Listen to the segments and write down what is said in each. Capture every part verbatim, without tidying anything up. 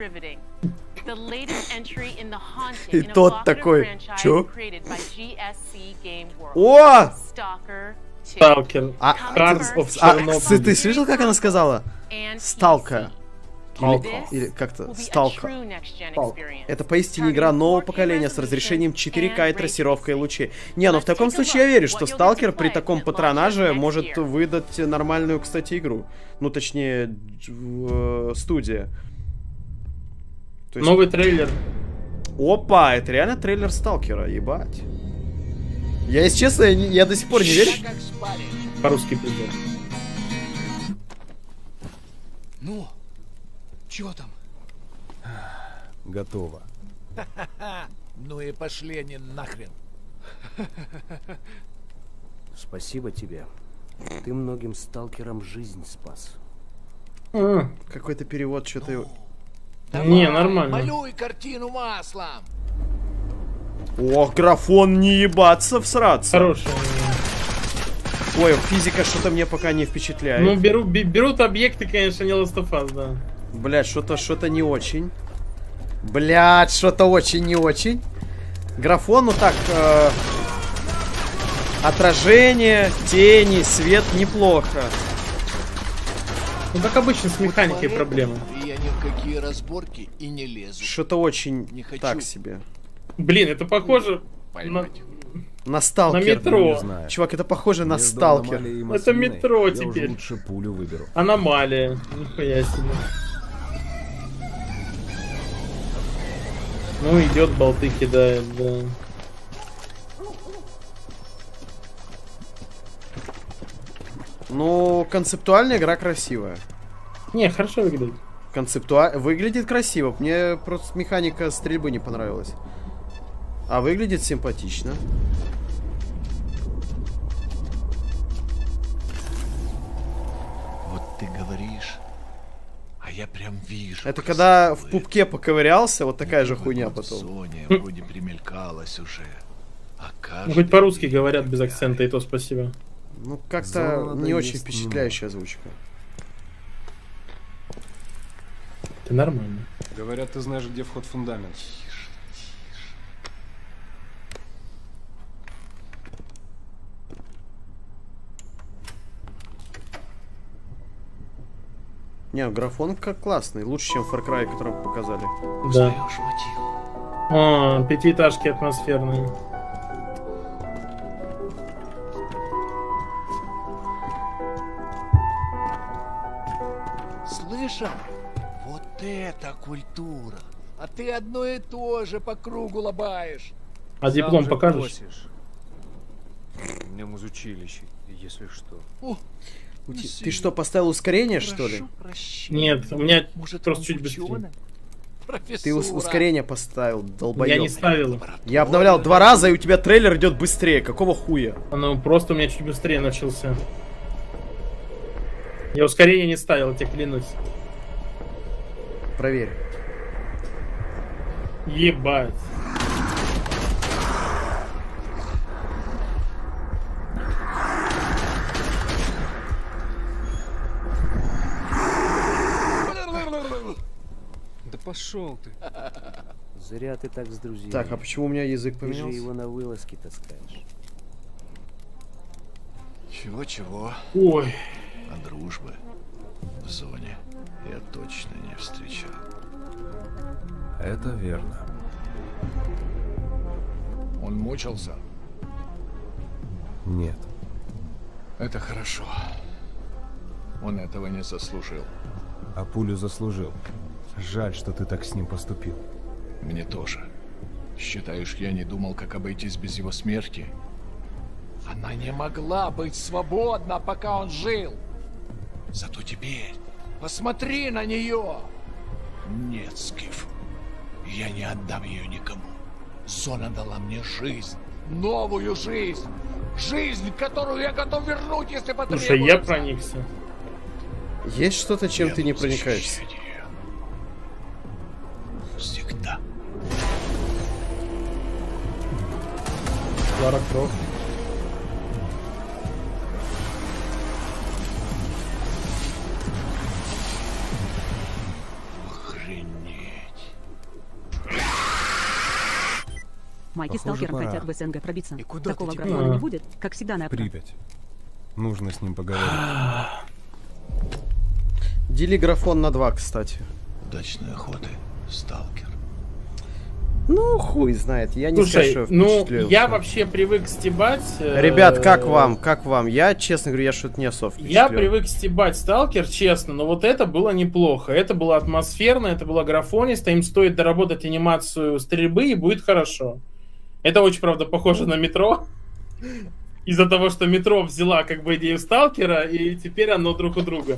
И тот такой, чё? О! Сталкер. А, а, ты, ты слышал, как она сказала? Сталкер. Или, или как-то Сталкер. Это поистине игра нового поколения с разрешением четыре ка и трассировкой лучей. Не, ну в таком случае я верю, что Сталкер при таком патронаже может выдать нормальную, кстати, игру. Ну, точнее, э, студия. То есть... Новый трейлер. Опа, это реально трейлер Сталкера, ебать. Я, если честно, я, я до сих пор не верю. По-русски придет. Ну, чё там? Готово. Ну и пошли они нахрен. Спасибо тебе. Ты многим сталкерам жизнь спас. А, Какой-то перевод, что-то... Давай, не, нормально. малюй картину маслом. Ох, графон, не ебаться, всраться. Хороший. Ой, физика что-то мне пока не впечатляет. Ну, беру, берут объекты, конечно, не Last of Us, да. Блядь, что-то что-то не очень. Блядь, что-то очень не очень. Графон, ну так... Э, отражение, тени, свет неплохо. Ну, так обычно с механикой вот проблемы. Я ни в какие разборки и не лезу. Что-то очень не хочу. Так себе. Блин, это похоже на... на Сталкер. На метро. Чувак, это похоже на Сталкер. Это метро я теперь. Уже лучше пулю выберу. Аномалия. Нихуя себе. Ну, идет, болты кидает, да. Ну, концептуальная игра красивая. Не, хорошо выглядит. Концептуально выглядит красиво. Мне просто механика стрельбы не понравилась. А выглядит симпатично. Вот ты говоришь, а я прям вижу. Это когда в пупке поковырялся, вот такая же хуйня потом. Соня вроде примелькалась уже. А ну, хоть по-русски говорят без акцента, и то спасибо. Ну, как-то не очень впечатляющая озвучка. Ты нормально. Говорят, ты знаешь, где вход в фундамент. Не, графон как классный, лучше, чем Far Cry, который показали. Да. О, пятиэтажки атмосферные. Слышал? Вот это культура! А ты одно и то же по кругу лобаешь. А диплом покажешь? У меня музучилище, если что. О, ты, ты что, поставил ускорение, что ли? Нет, у меня может, просто чуть быстрее. Ты ус ускорение поставил, долбоёб. Я не ставил. Я обновлял два раза, и у тебя трейлер идет быстрее. Какого хуя? Ну, просто у меня чуть быстрее начался. Я ускорение не ставил, тебе клянусь. Проверь. Ебать. Да пошел ты. Зря ты так с друзьями. Так, а почему у меня язык поменялся? Ты же его на вылазки таскаешь. Чего-чего? Ой. А дружбы в зоне я точно не встречал. Это верно. Он мучился? Нет. Это хорошо. Он этого не заслужил. А пулю заслужил. Жаль, что ты так с ним поступил. Мне тоже. Считаешь, я не думал, как обойтись без его смерти? Она не могла быть свободна, пока он жил. Зато теперь посмотри на нее. Нет, Скиф, я не отдам ее никому. Зона дала мне жизнь, новую жизнь. Жизнь, которую я готов вернуть, если потребуется. Слушай, я проникся. Есть что-то, чем я ты не проникаешься? Всегда. Лара Крофт. Охренеть. Майки сталкерам пора. хотят в СНГ пробиться. И куда Такого ты теперь? графона не будет, как всегда на Припять. Нужно с ним поговорить. Дели графон на два, кстати. Удачной охоты, сталкер. Ну, хуй знает, я не Слушай, скажу, ну, впечатлился. я вообще привык стебать... э, Ребят, как вам? Как вам? Я, честно говорю, я что-то не особо впечатлен. Я привык стебать сталкер, честно, но вот это было неплохо. Это было атмосферно, это было графонисто. Им стоит доработать анимацию стрельбы, и будет хорошо. Это очень, правда, похоже на метро. Из-за того, что метро взяла как бы идею сталкера, и теперь оно друг у друга.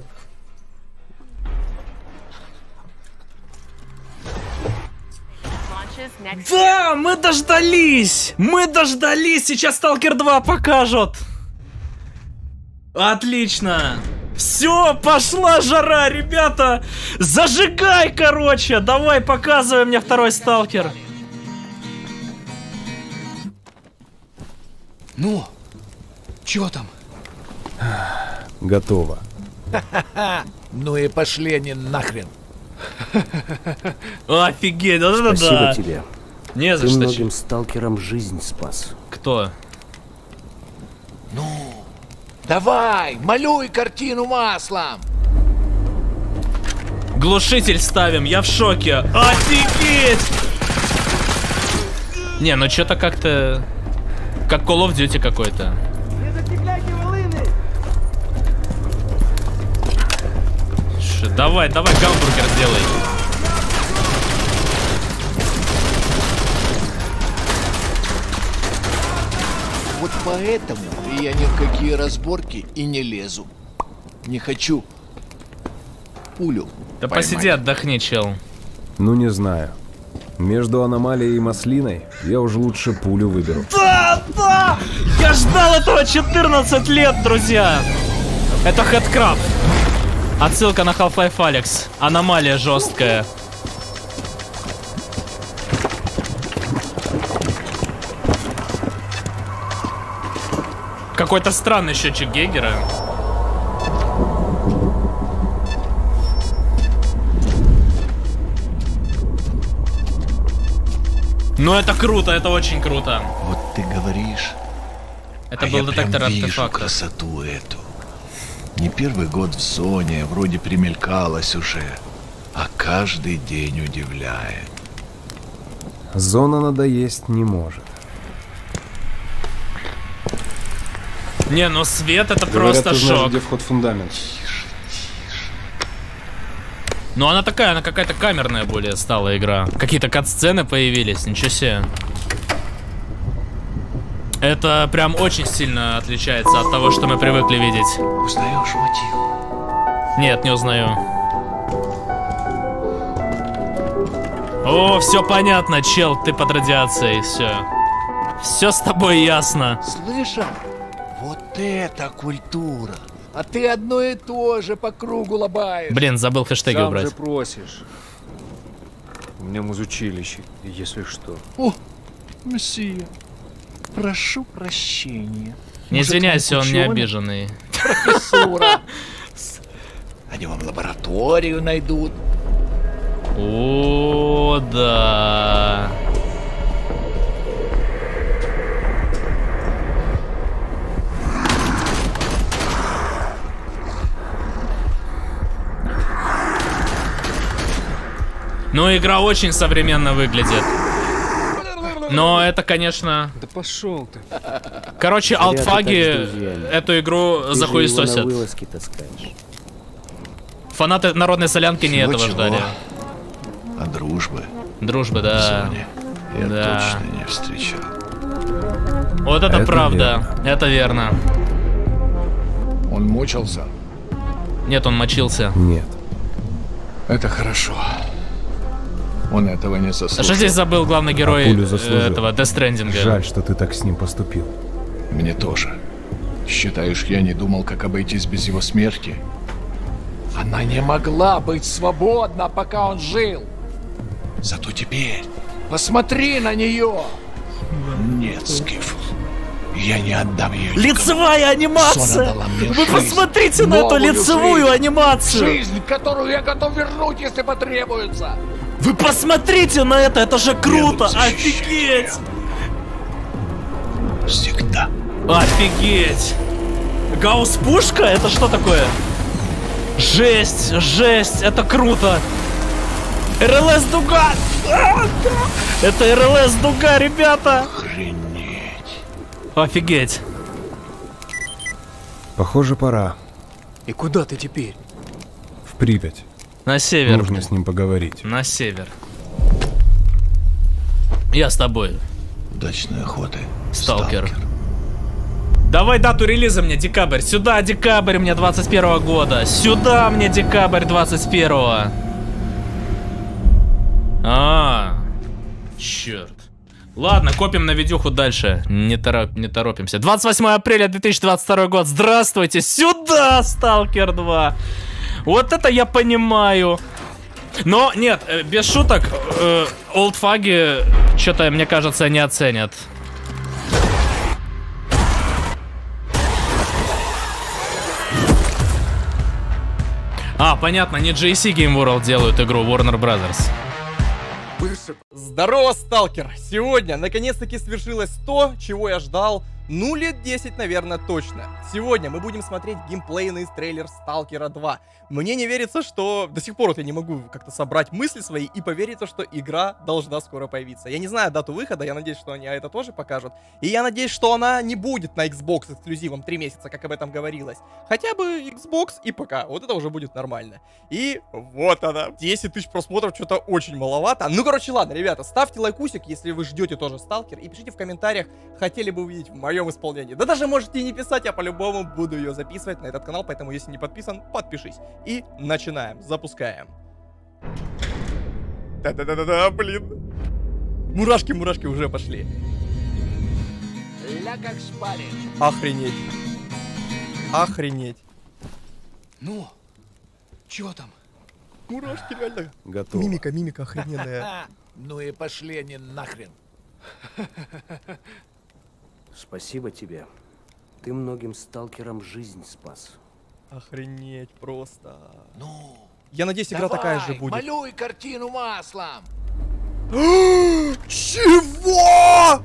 Да, мы дождались! Мы дождались! Сейчас Сталкер два покажут! Отлично! Все, пошла жара, ребята! Зажигай, короче! Давай, показывай мне второй Сталкер. Ну, чё там? Готово. Ну и пошли они нахрен. Офигеть, вот это Спасибо да! тебе. Не за Ты что. многим сталкерам жизнь спас. Кто? Ну, давай, малюй картину маслом. Глушитель ставим, я в шоке. Офигеть! Не, ну что-то как-то... Как Call of Duty какой-то. Давай, давай, гамбургер сделай. Вот поэтому я ни в какие разборки и не лезу. Не хочу пулю Да поймать. посиди, отдохни, чел. Ну не знаю. Между аномалией и маслиной я уже лучше пулю выберу. Да, да! Я ждал этого четырнадцать лет, друзья! Это Headcraft. Отсылка на Half-Life Alyx. Аномалия жесткая. Какой-то странный счетчик Гейгера. Ну это круто, это очень круто. Вот ты говоришь. Это а был я детектор прям вижу артефактов. красоту эту. Не первый год в зоне, вроде примелькалась уже, а каждый день удивляет. Зона надоесть не может. Не, ну свет это Говорят, просто ты знаешь, шок. где вход в фундамент. Ну она такая, она какая-то камерная более стала игра. Какие-то кат-сцены появились, ничего себе. Это прям очень сильно отличается от того, что мы привыкли видеть. Узнаешь мотив? Нет, не узнаю. О, все понятно, чел, ты под радиацией, все. Все с тобой ясно. Слышал? Вот это культура. А ты одно и то же по кругу лобаешь. Блин, забыл хэштеги Сам убрать. же просишь. У меня музучилище, если что. О, мессия. Прошу прощения. Не Может, извиняйся, вам он не ученый? обиженный. Профессура. Они вам лабораторию найдут. О, да. Ну, игра очень современно выглядит. Но это, конечно... Да пошел ты. Короче, Зря ты алтфаги так с друзьями. эту игру Ты же его на захуесосят. вылазки таскаешь. Фанаты народной солянки не этого Чего-чего? ждали. А дружбы Дружба, в да. зоне я Да. точно не встречал. Вот это, Это правда. Это верно. Он мучился? Нет, он мочился. Нет. Это хорошо. Он этого не А заслужил. что здесь забыл главный герой пулю э, заслужил. этого Death Stranding? Жаль, что ты так с ним поступил. Мне тоже. Считаешь, я не думал, как обойтись без его смерти? Она не могла быть свободна, пока он жил. Зато теперь посмотри на нее. Нет, Скиф. Я не отдам ее никому. Лицевая Сона анимация! дала мне Вы жизнь. посмотрите на эту Новую лицевую жизнь. анимацию! Жизнь, которую я готов вернуть, если потребуется. Вы посмотрите на это, это же круто! Я буду защищать Офигеть! Всегда. Офигеть! Гаусс-пушка? Это что такое? Жесть, жесть, это круто! эр эл эс-дуга! Это эр эл эс-дуга, ребята! Охренеть. Офигеть! Похоже, пора. И куда ты теперь? В Припять. На север. Нужно с ним поговорить. На север. Я с тобой. Удачной охоты, Сталкер. Давай дату релиза мне, декабрь. Сюда, декабрь мне двадцать первого года. Сюда мне декабрь двадцать первого. А, черт. Ладно, копим на видюху дальше. Не, тороп, не торопимся. двадцать восьмое апреля две тысячи двадцать второй год. Здравствуйте. Сюда, Сталкер два. Вот это я понимаю. Но нет, без шуток, э, олдфаги что-то, мне кажется, не оценят. А, понятно, не джей си Game World делают игру, Warner Brothers. Здорово, сталкер! Сегодня наконец-таки свершилось то, чего я ждал, ну, лет десять, наверное, точно. Сегодня мы будем смотреть геймплейный трейлер Сталкера два. Мне не верится, что... До сих пор вот я не могу как-то собрать мысли свои и повериться, что игра должна скоро появиться. Я не знаю дату выхода, я надеюсь, что они это тоже покажут. И я надеюсь, что она не будет на Xbox эксклюзивом три месяца, как об этом говорилось. Хотя бы Xbox и ПК, вот это уже будет нормально. И вот она, десять тысяч просмотров, что-то очень маловато. Ну, короче, ладно, ребята, ставьте лайкусик, если вы ждете тоже Сталкер, и пишите в комментариях, хотели бы увидеть в моем исполнении. Да даже можете и не писать, я по-любому буду ее записывать на этот канал, поэтому если не подписан, подпишись. И начинаем, запускаем. Да-да-да-да, блин. Мурашки-мурашки уже пошли. Ля как шпарит. Охренеть. Охренеть. Ну, чё там? Мурашки реально. Готово. Мимика, мимика охрененная. Ну и пошли они нахрен. Спасибо тебе. Ты многим сталкерам жизнь спас. Охренеть просто. Ну, я надеюсь, игра давай, такая же будет. Малюй картину маслом. Чего?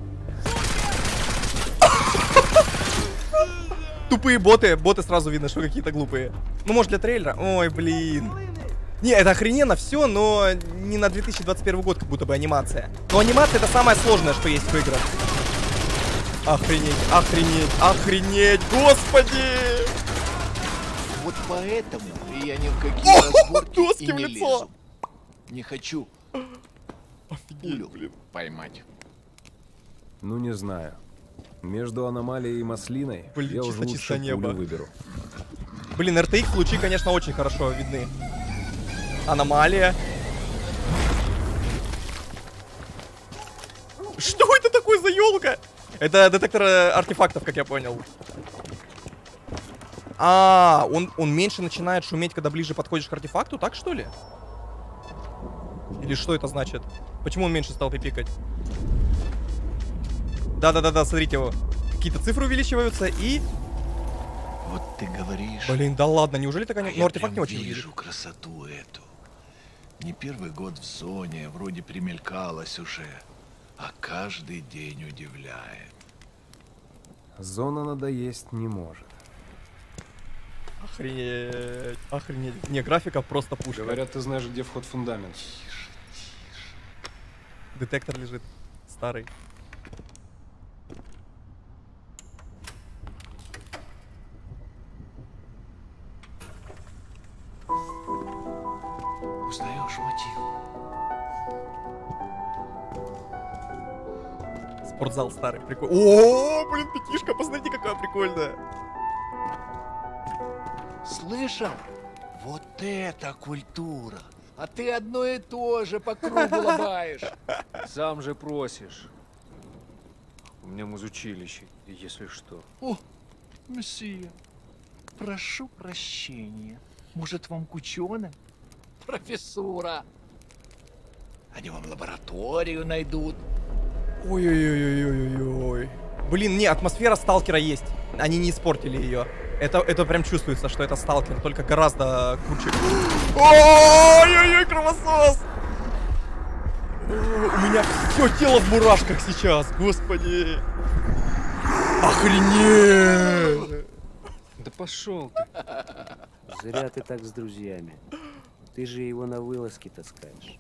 Тупые боты. Боты сразу видно, что какие-то глупые. Ну, может, для трейлера? Ой, блин. Не, это охрененно все, но не на две тысячи двадцать первый год, как будто бы анимация. Но анимация — это самое сложное, что есть в играх. Охренеть, охренеть, охренеть, господи! Вот поэтому я ни в какие разборки доски и в не лицо. лезу. Не хочу пулю поймать. Ну, не знаю. Между аномалией и маслиной Блин, я чисто, уже чисто лучше небо. пулю выберу. Блин, эр ти экс лучи, конечно, очень хорошо видны. Аномалия. Что это такое за елка? Это детектор артефактов, как я понял. А, он, он меньше начинает шуметь, когда ближе подходишь к артефакту, так что ли? Или что это значит? Почему он меньше стал пикать? Да-да-да-да, смотрите его. Какие-то цифры увеличиваются и... Вот ты говоришь. Блин, да ладно, неужели такая... А Ну, я артефакт не прям очень вижу выглядит. красоту эту. Не первый год в зоне, вроде примелькалась уже. А каждый день удивляет. Зона надоесть не может. Охренеть, охренеть. Не, графика просто пушка. Говорят, ты знаешь, где вход в фундамент. Детектор лежит. Старый. Узнаешь мотив? Спортзал старый, прикольно. О, блин, пятишка, посмотрите, какая прикольная. Слышал? Вот это культура! А ты одно и то же по кругу лобаешь. Сам же просишь. У меня музучилище, если что. О, месье, прошу прощения. Может, вам к ученым? Профессура. Они вам лабораторию найдут. Ой-ой-ой-ой-ой-ой. Блин, не, атмосфера сталкера есть. Они не испортили ее. Это, это прям чувствуется, что это сталкер, только гораздо круче. Ой-ой-ой, кровосос! У меня все тело в мурашках сейчас, господи. Охренеть! Да пошел ты. Зря ты так с друзьями. Ты же его на вылазки таскаешь.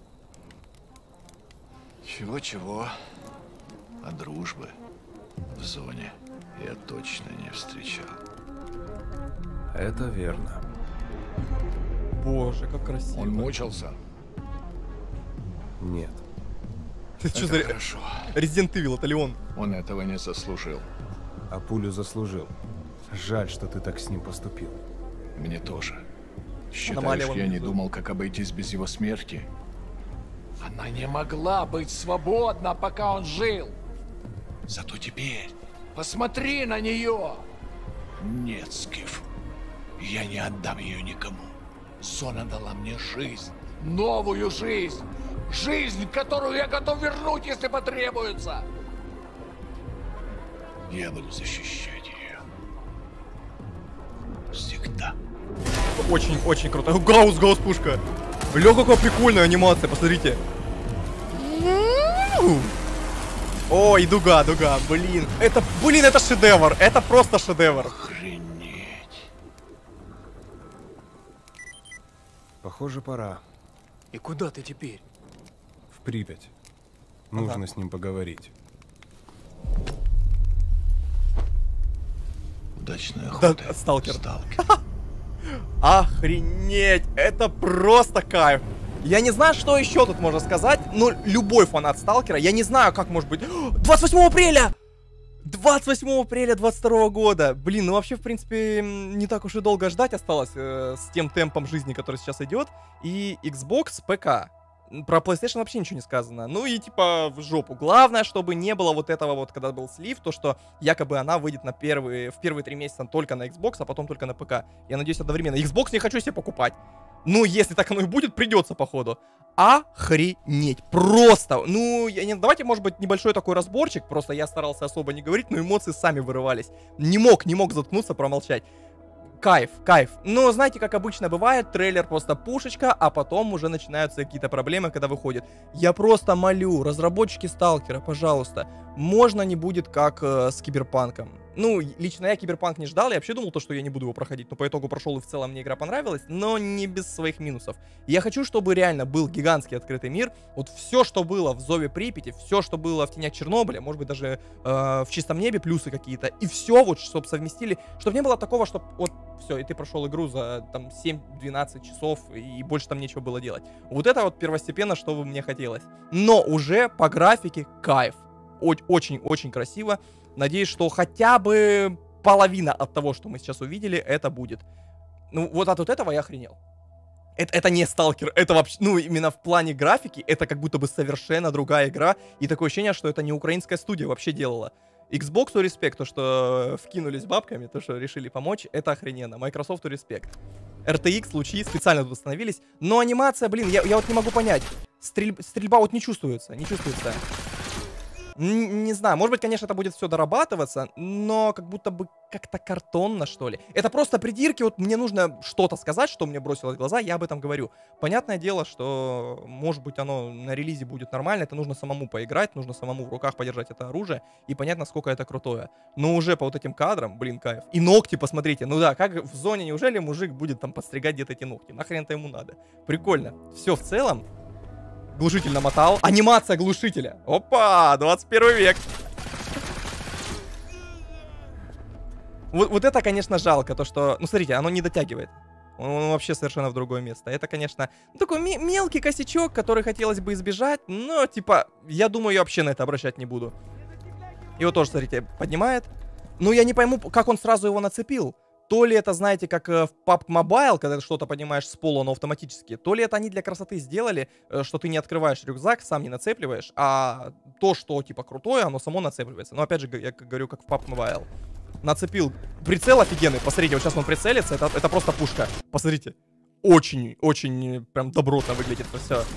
Чего-чего, а дружбы в зоне я точно не встречал. Это верно. Боже, как красиво. Он мучился? Нет. Ты что за... Хорошо. Resident Evil, это ли он? Он этого не заслужил. А пулю заслужил. Жаль, что ты так с ним поступил. Мне тоже. Аномалия Считаешь, вон я не внизу. думал, как обойтись без его смерти? Она не могла быть свободна, пока он жил. Зато теперь посмотри на нее. Нет, Скиф, я не отдам ее никому. Зона дала мне жизнь, новую жизнь. Жизнь, которую я готов вернуть, если потребуется. Я буду защищать ее. Всегда. Очень-очень круто. Гаус, гаус пушка. Бля, какая прикольная анимация, посмотрите. Ой, дуга, дуга, блин. Это, блин, это шедевр. Это просто шедевр. Охренеть. Похоже, пора. И куда ты теперь? В Припять. Нужно ага. с ним поговорить. Удачная охота. Да, сталкер. Сталкер. Охренеть, это просто кайф. Я не знаю, что еще тут можно сказать, но любой фанат Сталкера, я не знаю, как может быть... двадцать восьмого апреля! двадцать восьмого апреля двадцать второго года. Блин, ну вообще, в принципе, не так уж и долго ждать осталось э, с тем темпом жизни, который сейчас идет. И Xbox, ПК. Про PlayStation вообще ничего не сказано. Ну и типа в жопу. Главное, чтобы не было вот этого вот, когда был слив, то, что якобы она выйдет на первые, в первые три месяца только на Xbox, а потом только на ПК. Я надеюсь, одновременно. Xbox не хочу себе покупать. Ну, если так оно и будет, придется, походу. Охренеть. Просто. Ну, я не... давайте, может быть, небольшой такой разборчик. Просто я старался особо не говорить, но эмоции сами вырывались. Не мог, не мог заткнуться, промолчать. Кайф, кайф. Но знаете, как обычно бывает, трейлер просто пушечка, а потом уже начинаются какие-то проблемы, когда выходит. Я просто молю, разработчики Сталкера, пожалуйста, можно не будет как э, с Киберпанком. Ну, лично я Киберпанк не ждал, я вообще думал, то, что я не буду его проходить, но по итогу прошел, и в целом мне игра понравилась, но не без своих минусов. Я хочу, чтобы реально был гигантский открытый мир, вот все, что было в Зове Припяти, все, что было в Тенях Чернобыля, может быть, даже э, в Чистом Небе плюсы какие-то, и все вот, чтобы совместили, чтобы не было такого, что вот все, и ты прошел игру за там семь-двенадцать часов, и больше там нечего было делать. Вот это вот первостепенно, что бы мне хотелось. Но уже по графике кайф. Очень-очень красиво. Надеюсь, что хотя бы половина от того, что мы сейчас увидели, это будет. Ну, вот от вот этого я охренел. Это, это не Сталкер, это вообще, ну, именно в плане графики, это как будто бы совершенно другая игра. И такое ощущение, что это не украинская студия вообще делала. Xbox респект, то, что вкинулись бабками, то, что решили помочь, это охрененно. Microsoft респект. эр ти экс, лучи специально тут остановились. Но анимация, блин, я, я вот не могу понять. Стрель, стрельба вот не чувствуется, не чувствуется. Н не знаю, может быть, конечно, это будет все дорабатываться, но как будто бы как-то картонно, что ли. Это просто придирки, вот мне нужно что-то сказать, что мне бросилось в глаза, я об этом говорю. Понятное дело, что, может быть, оно на релизе будет нормально, это нужно самому поиграть, нужно самому в руках подержать это оружие, и понятно, сколько это крутое. Но уже по вот этим кадрам, блин, кайф. И ногти, посмотрите, ну да, как в зоне, неужели мужик будет там подстригать где-то эти ногти? Нахрен-то ему надо? Прикольно. Все в целом. Глушитель намотал. Анимация глушителя. Опа, двадцать первый век. Вот, вот это, конечно, жалко, то что... Ну, смотрите, оно не дотягивает. Он, он вообще совершенно в другое место. Это, конечно, ну, такой мелкий косячок, который хотелось бы избежать, но, типа, я думаю, я вообще на это обращать не буду. Его тоже, смотрите, поднимает. Но я не пойму, как он сразу его нацепил. То ли это, знаете, как в пабг Mobile, когда ты что-то поднимаешь с пола, но автоматически, то ли это они для красоты сделали, что ты не открываешь рюкзак, сам не нацепливаешь, а то, что, типа, крутое, оно само нацепливается. Но, опять же, я говорю, как в пабг Mobile. Нацепил. Прицел офигенный. Посмотрите, вот сейчас он прицелится, это, это просто пушка. Посмотрите. Очень, очень прям добротно выглядит это все.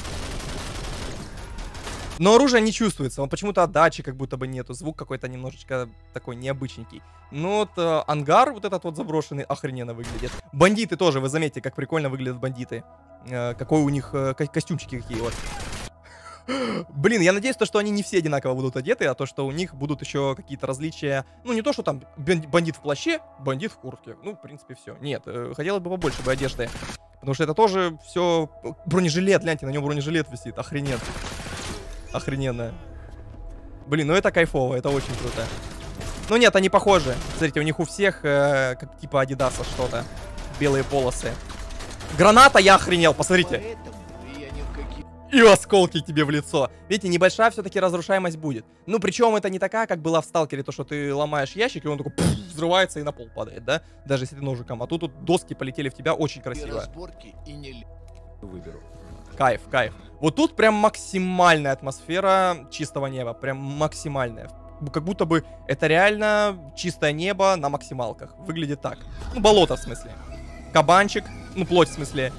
Но оружие не чувствуется, он почему-то отдачи как будто бы нету, звук какой-то немножечко такой необычненький. Ну вот э, ангар вот этот вот заброшенный охрененно выглядит. Бандиты тоже, вы заметите, как прикольно выглядят бандиты. Э, какой у них э, ко костюмчики какие вот. Блин, я надеюсь, то, что они не все одинаково будут одеты, а то, что у них будут еще какие-то различия. Ну, не то, что там бандит в плаще, бандит в куртке. Ну, в принципе, все. Нет, хотелось бы побольше бы одежды. Потому что это тоже все... Бронежилет, гляньте, на нем бронежилет висит. Охрененно. Охрененно. Блин, ну это кайфово, это очень круто. Ну нет, они похожи. Смотрите, у них у всех э, как типа Адидаса что-то. Белые полосы. Граната, я охренел, посмотрите. И осколки тебе в лицо. Видите, небольшая все-таки разрушаемость будет. Ну, причем это не такая, как была в Сталкере, то, что ты ломаешь ящик, и он такой пфф, взрывается и на пол падает, да? Даже если ты ножиком. А тут, тут доски полетели в тебя, очень красиво. И не... Выберу. Кайф, кайф. Вот тут прям максимальная атмосфера чистого неба. Прям максимальная. Как будто бы это реально чистое небо на максималках. Выглядит так. Ну, болото в смысле. Кабанчик. Ну, плоть в смысле.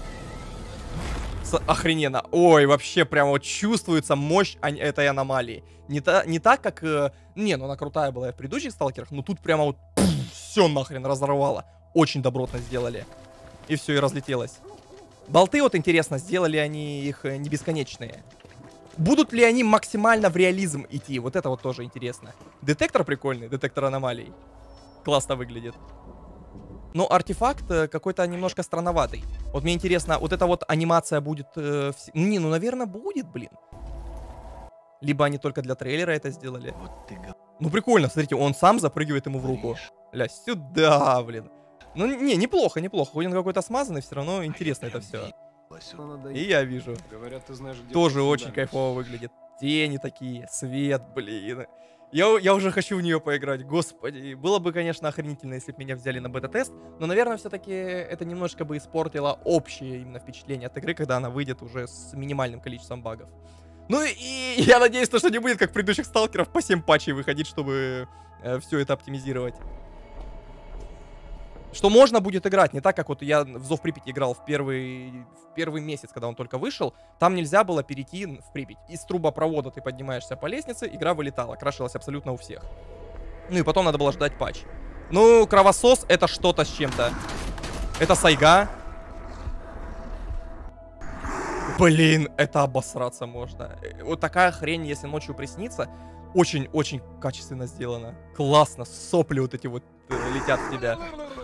С охрененно. Ой, вообще прям вот чувствуется мощь этой аномалии. Не, та, не так, как... Э, не, ну она крутая была в предыдущих сталкерах, но тут прямо вот все нахрен разорвало. Очень добротно сделали. И все, и разлетелось. Болты вот интересно, сделали они их не бесконечные. Будут ли они максимально в реализм идти? Вот это вот тоже интересно. Детектор прикольный, детектор аномалий. Классно выглядит. Но артефакт какой-то немножко странноватый. Вот мне интересно, вот эта вот анимация будет... Э, в... Не, ну, наверное, будет, блин. Либо они только для трейлера это сделали. Вот ты... Ну, прикольно, смотрите, он сам запрыгивает ему в руку. Ля, сюда, блин. Ну, не, неплохо, неплохо. Хоть он какой-то смазанный, все равно интересно это все. И я вижу. Говорят, ты знаешь, тоже очень кайфово выглядит. Тени такие, свет, блин. Я, я уже хочу в нее поиграть, господи. Было бы, конечно, охренительно, если бы меня взяли на бета-тест. Но, наверное, все-таки это немножко бы испортило общее именно впечатление от игры, когда она выйдет уже с минимальным количеством багов. Ну и я надеюсь, что не будет, как в предыдущих сталкеров, по семь патчей выходить, чтобы э, все это оптимизировать. Что можно будет играть, не так, как вот я в Зов Припяти играл в первый, в первый месяц, когда он только вышел. Там нельзя было перейти в Припять. Из трубопровода ты поднимаешься по лестнице, игра вылетала, крашилась абсолютно у всех. Ну и потом надо было ждать патч. Ну, кровосос это что-то с чем-то. Это сайга. Блин, это обосраться можно. Вот такая хрень, если ночью приснится, очень-очень качественно сделана. Классно, сопли вот эти вот э, летят в тебя.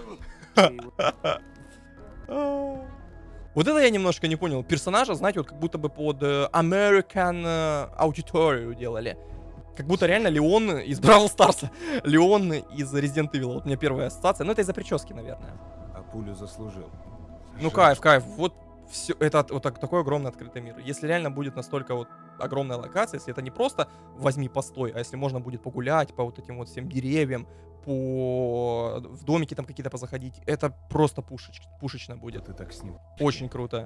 Вот это я немножко не понял. Персонажа, знаете, вот как будто бы под American аудиторию делали. Как будто реально Леон из Бравл Старса. Леон из Resident Evil. Вот у меня первая ассоциация. Ну, это из-за прически, наверное. А пулю заслужил. Ну, кайф, кайф. Вот все, это вот так, такой огромный открытый мир. Если реально будет настолько вот огромная локация, если это не просто возьми постой, а если можно будет погулять по вот этим вот всем деревьям, по... в домики там какие-то позаходить, это просто пушеч... пушечно будет. Ты так с ним. Очень круто.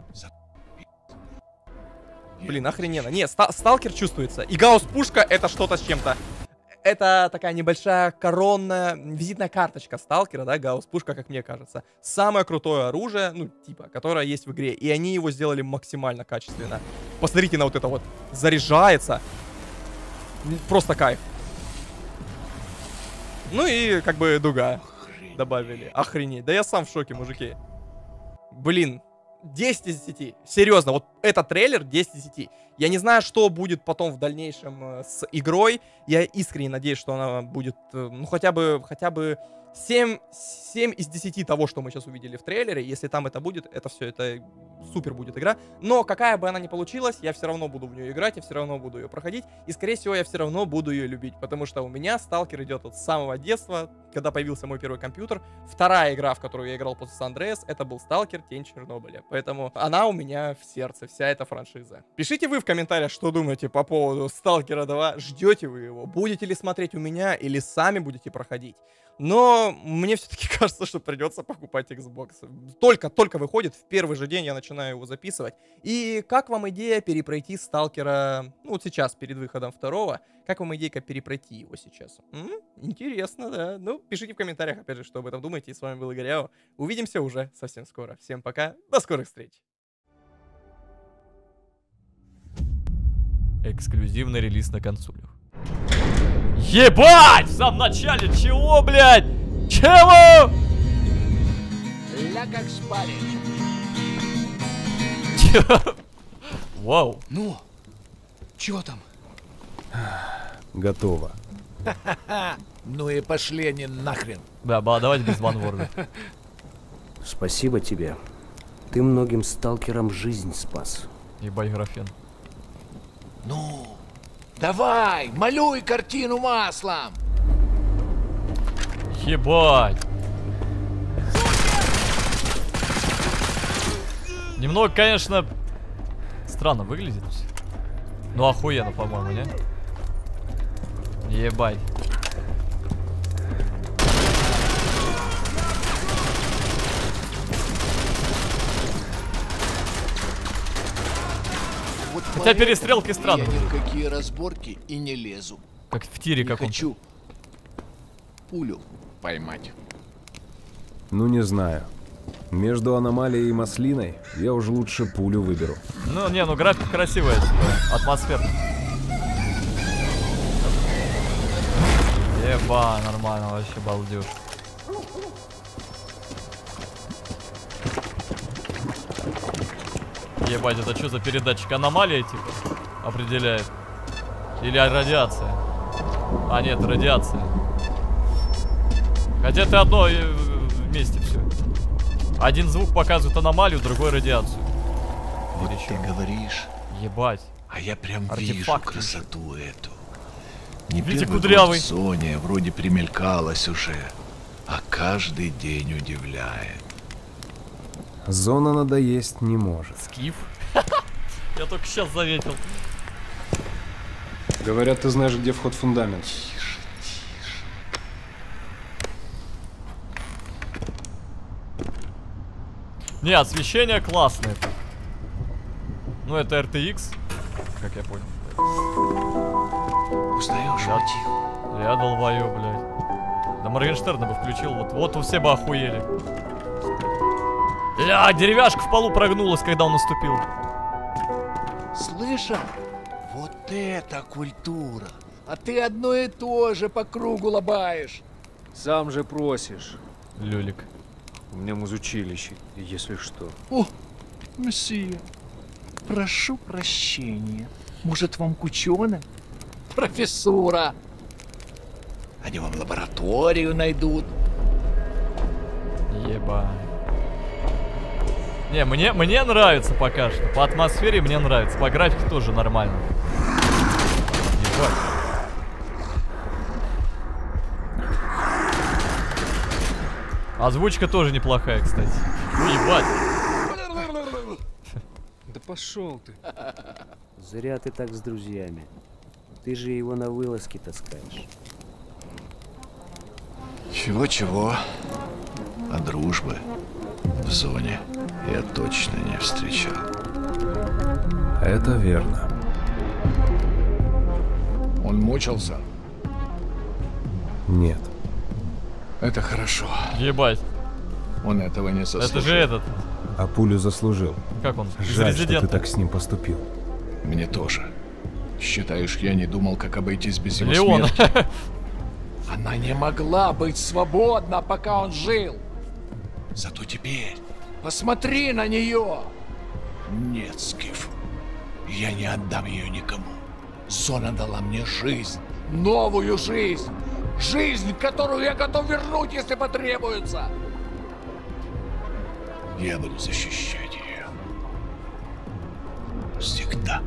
Блин, охрененно. Не, ста сталкер чувствуется. И гаусс-пушка это что-то с чем-то. Это такая небольшая коронная визитная карточка сталкера, да, гаусс-пушка, как мне кажется. Самое крутое оружие, ну, типа, которое есть в игре. И они его сделали максимально качественно. Посмотрите на вот это вот. Заряжается. Просто кайф. Ну и, как бы, дуга добавили. Охренеть. Да я сам в шоке, мужики. Блин. десять из десяти. Серьезно, вот этот трейлер десять из десяти. Я не знаю, что будет потом в дальнейшем э, с игрой. Я искренне надеюсь, что она будет, э, ну, хотя бы, хотя бы семь, семь из десяти того, что мы сейчас увидели в трейлере. Если там это будет, это все, это супер будет игра. Но какая бы она ни получилась, я все равно буду в нее играть, я все равно буду ее проходить. И, скорее всего, я все равно буду ее любить. Потому что у меня Сталкер идет вот с самого детства, когда появился мой первый компьютер. Вторая игра, в которую я играл после Сан-Андреас, это был Сталкер Тень Чернобыля. Поэтому она у меня в сердце, вся эта франшиза. Пишите вы в комментариях, что думаете по поводу Сталкера два. Ждете вы его? Будете ли смотреть у меня или сами будете проходить? Но мне все-таки кажется, что придется покупать Xbox. Только, только выходит, в первый же день я начинаю его записывать. И как вам идея перепройти Сталкера, ну вот сейчас, перед выходом второго, как вам идейка перепройти его сейчас? М? Интересно, да. Ну, пишите в комментариях, опять же, что об этом думаете. И с вами был Игорь Яо. Увидимся уже совсем скоро. Всем пока, до скорых встреч. Эксклюзивный релиз на консолях. Ебать! В самом начале чего, блядь? Чего? Ля как шпарит. Вау. Ну, Чё там? Готово. Ну и пошли они нахрен. Да, давайте без ванворда. Спасибо тебе. Ты многим сталкерам жизнь спас. Ебать графен. Ну, давай, малюй картину маслом. Ебать. Немного, конечно, странно выглядит. Ну охуенно, по-моему, не? Ебать. Вот хотя перестрелки странные. Я ни в какие разборки и не лезу. Как в тире не каком-то. Хочу пулю поймать. Ну не знаю. Между аномалией и маслиной я уже лучше пулю выберу. Ну не, ну графика красивая, типа, атмосферная. Еба, нормально, вообще балдеж. Ебать, это что за передатчик? Аномалия, типа, определяет? Или радиация? А, нет, радиация. Хотя это одно вместе все. Один звук показывает аномалию, другой радиацию. Вот ты говоришь. Ебать. А я прям артефакт вижу красоту эту. Не Витя первый Кудрявый. год в зоне вроде примелькалась уже, а каждый день удивляет. Зона надоесть не может. Скиф? Я только сейчас заметил. Говорят, ты знаешь, где вход в фундамент. Тише, тише. Не, освещение классное. Ну, это эр тэ икс, как я понял. Узнаешь я, мотив? Я долбою, блядь. Да Моргенштерна бы включил, вот, вот все бы охуели. Ля, деревяшка в полу прогнулась, когда он наступил. Слышал? Вот это культура. А ты одно и то же по кругу лобаешь. Сам же просишь. Люлик. У меня музучилище, если что. О, месье, прошу прощения. Может, вам кучёнок? Профессура. Они вам лабораторию найдут. Ебать. Не, мне, мне нравится пока что. По атмосфере мне нравится. По графике тоже нормально. Ебать. Озвучка тоже неплохая, кстати. Ну, ебать. Да пошел ты. Зря ты так с друзьями. Ты же его на вылазки таскаешь. Чего-чего, а дружбы в зоне я точно не встречал. Это верно. Он мучился? Нет. Это хорошо. Ебать. Он этого не заслужил. Это же этот. А пулю заслужил. Как он? Жаль, что ты так с ним поступил. Мне тоже. Считаешь, я не думал, как обойтись без его Леон. смерти? Она не могла быть свободна, пока он жил. Зато теперь посмотри на нее. Нет, Скиф, я не отдам ее никому. Зона дала мне жизнь, новую жизнь. Жизнь, которую я готов вернуть, если потребуется. Я буду защищать ее. Всегда.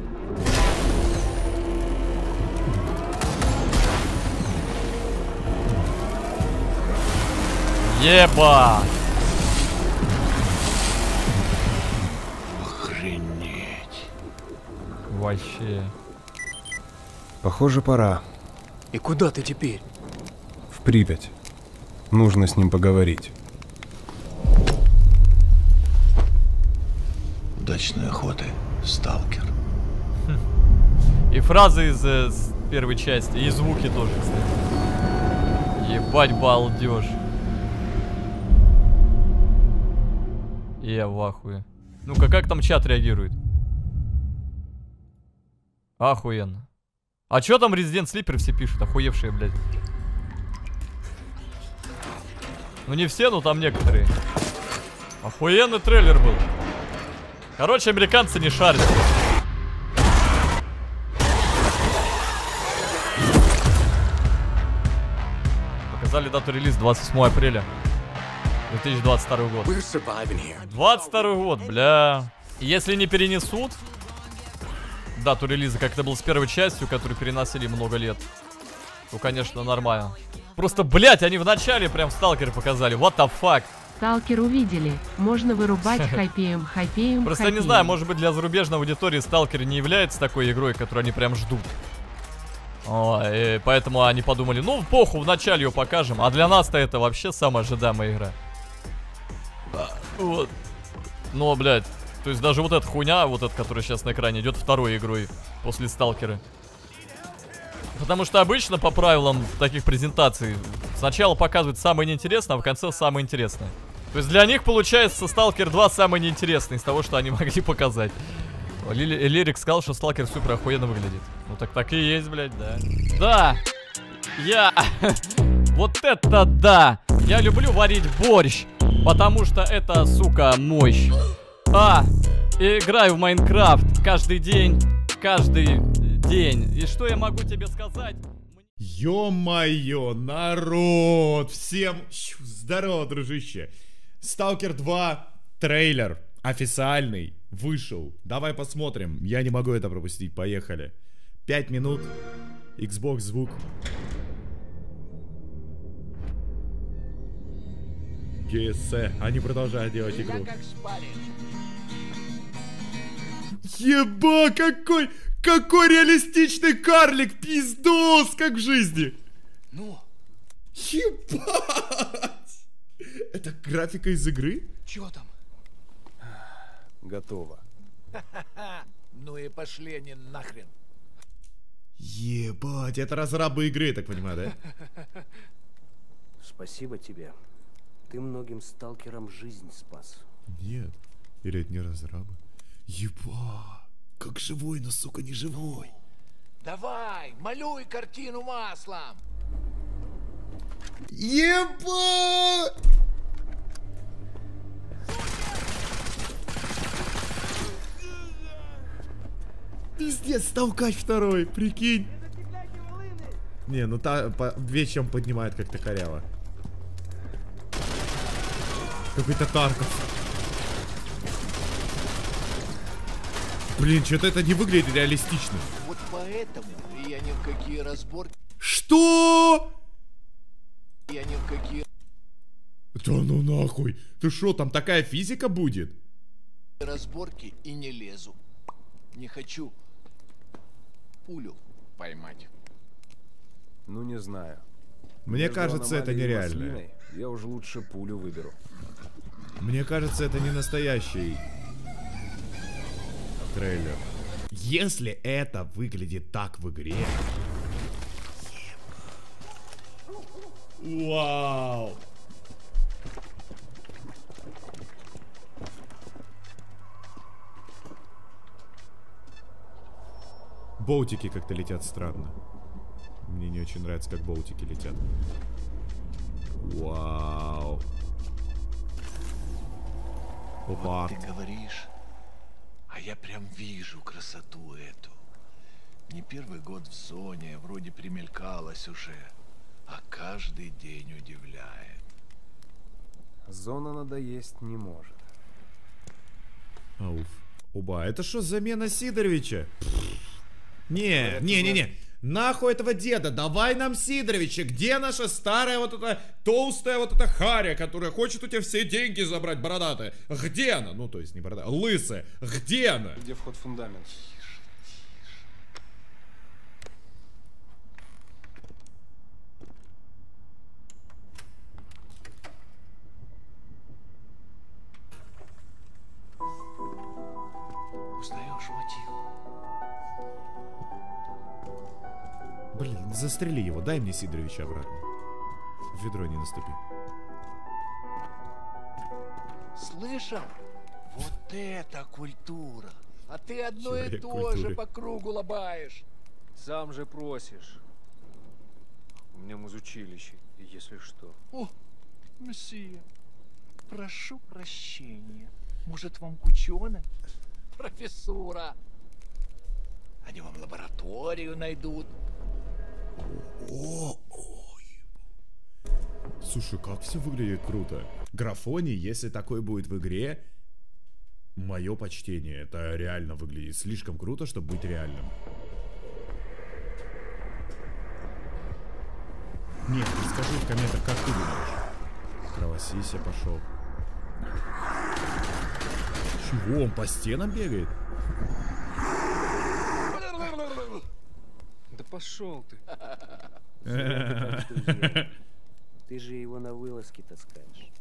Еба! Охренеть. Вообще. Похоже, пора. И куда ты теперь? В Припять. Нужно с ним поговорить. Удачной охоты, сталкер. И фразы из, э, с первой части, и звуки тоже, кстати. Ебать балдеж. Я в ахуе. Ну-ка, как там чат реагирует? Охуенно. А чё там Resident Sleeper все пишут? Охуевшие, блядь. Ну не все, но там некоторые. Охуенный трейлер был. Короче, американцы не шарят. Сказали дату релиза двадцать восьмое апреля две тысячи двадцать второй год. двадцать второй год, бля. Если не перенесут дату релиза, как это было с первой частью, которую переносили много лет, то, конечно, нормально. Просто, блять, они в начале прям Сталкер показали. What the fuck? Сталкер увидели. Можно вырубать хайпеем, хайпеем, Просто я не знаю, может быть, для зарубежной аудитории Сталкер не является такой игрой, которую они прям ждут. О, и поэтому они подумали, ну, похуй, вначале ее покажем. А для нас-то это вообще самая ожидаемая игра. Вот. Но, блядь, то есть даже вот эта хуйня, вот эта, которая сейчас на экране, идет второй игрой после Сталкера. Потому что обычно по правилам таких презентаций сначала показывают самое неинтересное, а в конце самое интересное. То есть для них получается Сталкер два самый неинтересный из того, что они могли показать. Лирик сказал, что Сталкер супер охуенно выглядит. Ну так так и есть, блядь, да. Да! Я... Вот это да! Я люблю варить борщ, потому что это, сука, мощь. А, играю в Майнкрафт каждый день, каждый день. И что я могу тебе сказать? Ё-моё, народ! Всем здорово, дружище! Сталкер два трейлер официальный вышел. Давай посмотрим. Я не могу это пропустить. Поехали. Пять минут. Xbox звук. джи эс си. Они продолжают делать игру. Еба, какой... Какой реалистичный карлик! Пиздос, как в жизни! Ну? Ебать! Это графика из игры? Чё там? Готово. Ну и пошли они нахрен. Ебать, это разрабы игры, я так понимаю, да? Спасибо тебе. Ты многим сталкерам жизнь спас. Нет. Или это не разрабы? Ебать. Как живой, но, сука, не живой. Давай, малюй картину маслом. Ебать! Пиздец, толкач второй, прикинь. Не, ну та по, вечером поднимает как-то коряво. Какой-то Тарков. Блин, что-то это не выглядит реалистично. Вот поэтому я ни в какие разборки... Что? Я ни в какие... Да ну нахуй. Ты шо, там такая физика будет? Разборки и не лезу. Не хочу пулю поймать. Ну не знаю. Мне Между кажется, это нереально. Я уже лучше пулю выберу. Мне кажется, это не настоящий трейлер. Если это выглядит так в игре... Вау! Болтики как-то летят странно. Мне не очень нравится, как болтики летят. Вау! Опа. Вот ты говоришь, а я прям вижу красоту эту. Не первый год в зоне, вроде примелькалась уже, а каждый день удивляет. Зона надоесть не может. Ауф. Оба, это что, замена Сидоровича? Не, не, не, не. Нахуй этого деда, давай нам Сидоровича. Где наша старая вот эта толстая вот эта харя, которая хочет у тебя все деньги забрать, бородатая? Где она? Ну, то есть не бородатая, лысая. Где она? Где вход в фундамент? Узнаешь мотив? Блин, застрели его, дай мне Сидоровича обратно. В ведро не наступи. Слышал? Вот это культура! А ты одно Человек и то культуры. же по кругу лобаешь. Сам же просишь. У меня музучилище, если что. О, месье, прошу прощения. Может, вам кучёнок? Профессура. Они вам лабораторию найдут. О, ой. Слушай, как все выглядит круто. Графоний, если такой будет в игре, мое почтение. Это реально выглядит слишком круто, чтобы быть реальным. Нет, ты скажи в комментах, как ты думаешь. Кровосися пошел. Чего, он по стенам бегает? Да пошел ты. Ты же его на вылазки таскаешь.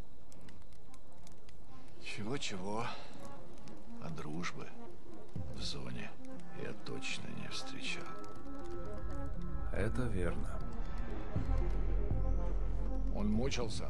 Чего-чего, а дружбы в зоне я точно не встречал. Это верно. Он мучился?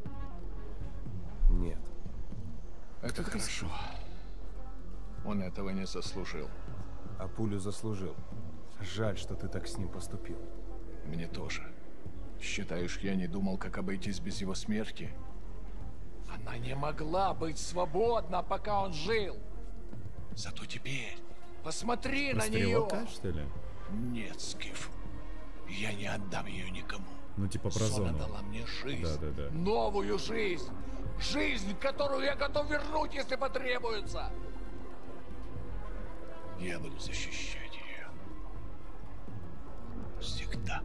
Нет. Это хорошо. Он этого не заслужил. А пулю заслужил. Жаль, что ты так с ним поступил. Мне тоже. Считаешь, я не думал, как обойтись без его смерти? Она не могла быть свободна, пока он жил. Зато теперь посмотри на нее. Что ли? Нет, Скиф. Я не отдам ее никому. Ну, типа про зону. Зона дала мне жизнь. Да, да, да. Новую жизнь. Жизнь, которую я готов вернуть, если потребуется. Я буду защищать ее. Всегда.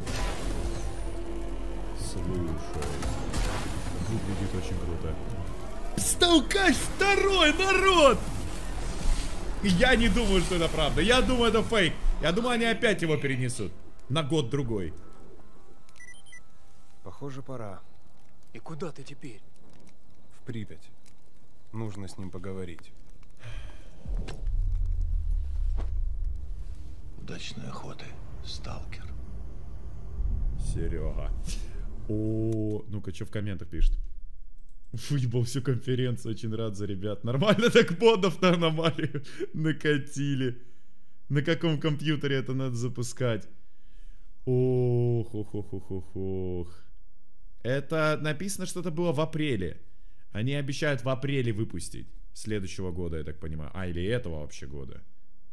Слушай. Выглядит очень круто. Сталкач второй, народ! Я не думаю, что это правда. Я думаю, это фейк. Я думаю, они опять его перенесут. На год-другой. Похоже, пора. И куда ты теперь? В Припять. Нужно с ним поговорить. Удачной охоты, сталкер. Серега. О, ну-ка, что в комментах пишет? Выебал всю конференцию, очень рад за ребят. Нормально так бодов на аномалию накатили. На каком компьютере это надо запускать? Ох, ох, ох, ох, ох, ох. Это написано, что это было в апреле. Они обещают в апреле выпустить. Следующего года, я так понимаю. А, или этого вообще года.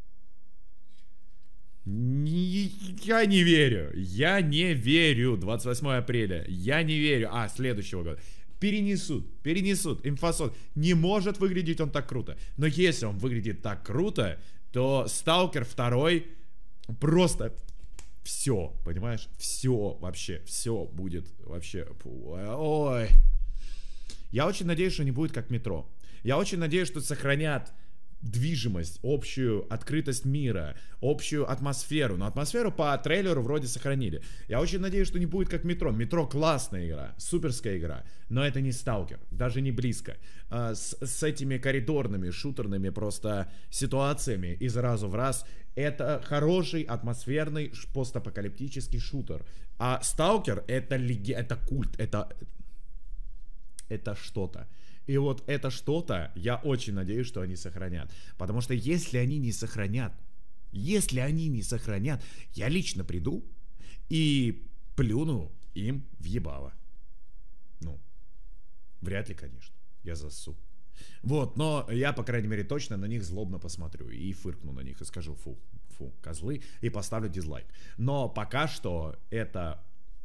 Не, я не верю. Я не верю. двадцать восьмое апреля. Я не верю. А, следующего года. Перенесут. Перенесут. Инфосон. Не может выглядеть он так круто. Но если он выглядит так круто, то Сталкер второй просто все, понимаешь? Все вообще. Все будет вообще. Ой. Я очень надеюсь, что не будет как Метро. Я очень надеюсь, что сохранят движимость, общую открытость мира, общую атмосферу. Но атмосферу по трейлеру вроде сохранили. Я очень надеюсь, что не будет как Метро. Метро классная игра, суперская игра, но это не Сталкер, даже не близко. А, с, с этими коридорными, шутерными просто ситуациями из раза в раз. Это хороший, атмосферный, постапокалиптический шутер. А Сталкер это, леги... это культ, это... это что-то. И вот это что-то, я очень надеюсь, что они сохранят. Потому что если они не сохранят, если они не сохранят, я лично приду и плюну им в ебало. Ну, вряд ли, конечно. Я засу. Вот, но я, по крайней мере, точно на них злобно посмотрю и фыркну на них и скажу фу, фу, козлы, и поставлю дизлайк. Но пока что это...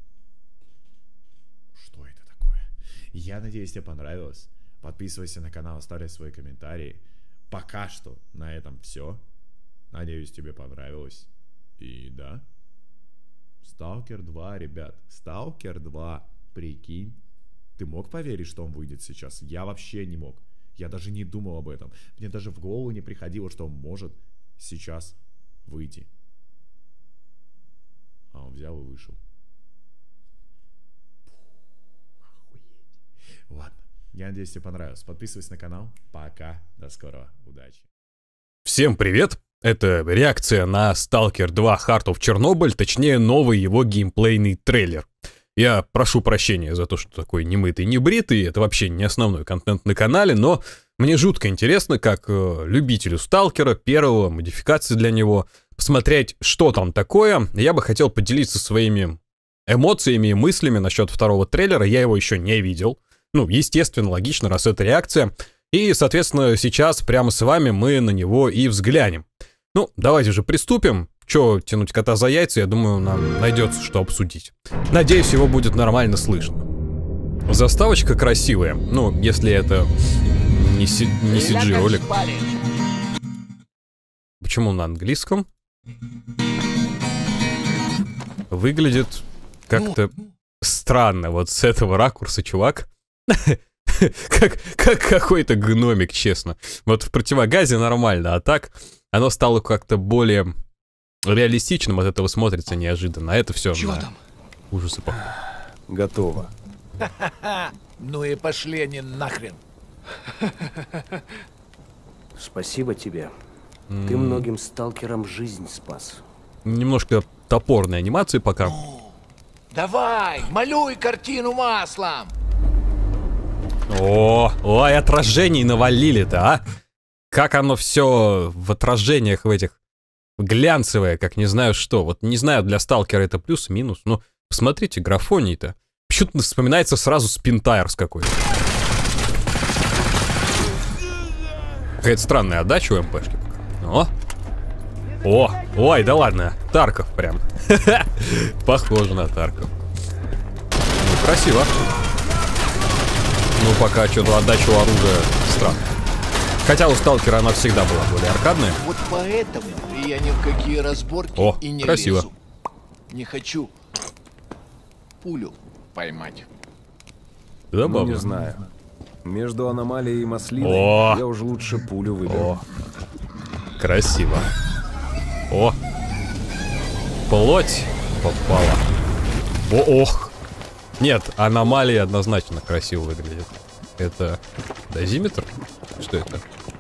Что это такое? Я надеюсь, тебе понравилось. Подписывайся на канал, оставляй свои комментарии. Пока что на этом все. Надеюсь, тебе понравилось. И да. Сталкер два, ребят. Сталкер два. Прикинь. Ты мог поверить, что он выйдет сейчас? Я вообще не мог. Я даже не думал об этом. Мне даже в голову не приходило, что он может сейчас выйти. А он взял и вышел. Охуеть. Ладно. Я надеюсь, тебе понравилось. Подписывайся на канал. Пока. До скорого. Удачи. Всем привет. Это реакция на Сталкер два Heart of Chernobyl, точнее новый его геймплейный трейлер. Я прошу прощения за то, что такой немытый, небритый, это вообще не основной контент на канале, но мне жутко интересно, как э, любителю Сталкера, первого, модификации для него, посмотреть, что там такое. Я бы хотел поделиться своими эмоциями и мыслями насчет второго трейлера, я его еще не видел. Ну, естественно, логично, раз это реакция. И, соответственно, сейчас прямо с вами мы на него и взглянем. Ну, давайте же приступим. Чё тянуть кота за яйца, я думаю, нам найдется что обсудить. Надеюсь, его будет нормально слышно. Заставочка красивая. Ну, если это не, си не си джи ролик. Почему на английском? Выглядит как-то странно. Вот с этого ракурса, чувак. как как какой-то гномик, честно. Вот в противогазе нормально, а так оно стало как-то более реалистичным. От этого смотрится неожиданно. А это все на ужасы похоже. Готово. Ну и пошли они нахрен. Спасибо тебе. Ты многим сталкерам жизнь спас. Немножко топорной анимации пока. Давай, малюй картину маслом. О, ой, отражений навалили-то, а? Как оно все в отражениях в этих глянцевое, как не знаю что. Вот не знаю, для сталкера это плюс-минус, но посмотрите, графоний-то. Почему-то вспоминается сразу Спинтайрс какой-то. Какая-то странная отдача у МПшки. О! О! Ой, да ладно. Тарков прям. Похоже на Тарков. Ну, красиво. Ну, пока что-то отдача у оружия странная. Хотя у сталкера она всегда была более аркадная. Вот поэтому я ни в какие разборки О, и не красиво. лезу. Не хочу пулю поймать. Ну, не знаю. Между аномалией и маслиной О! я уже лучше пулю выберу. О! Красиво. О! Плоть попала. О, ох! Нет, аномалия однозначно красиво выглядит. Это дозиметр? Что это?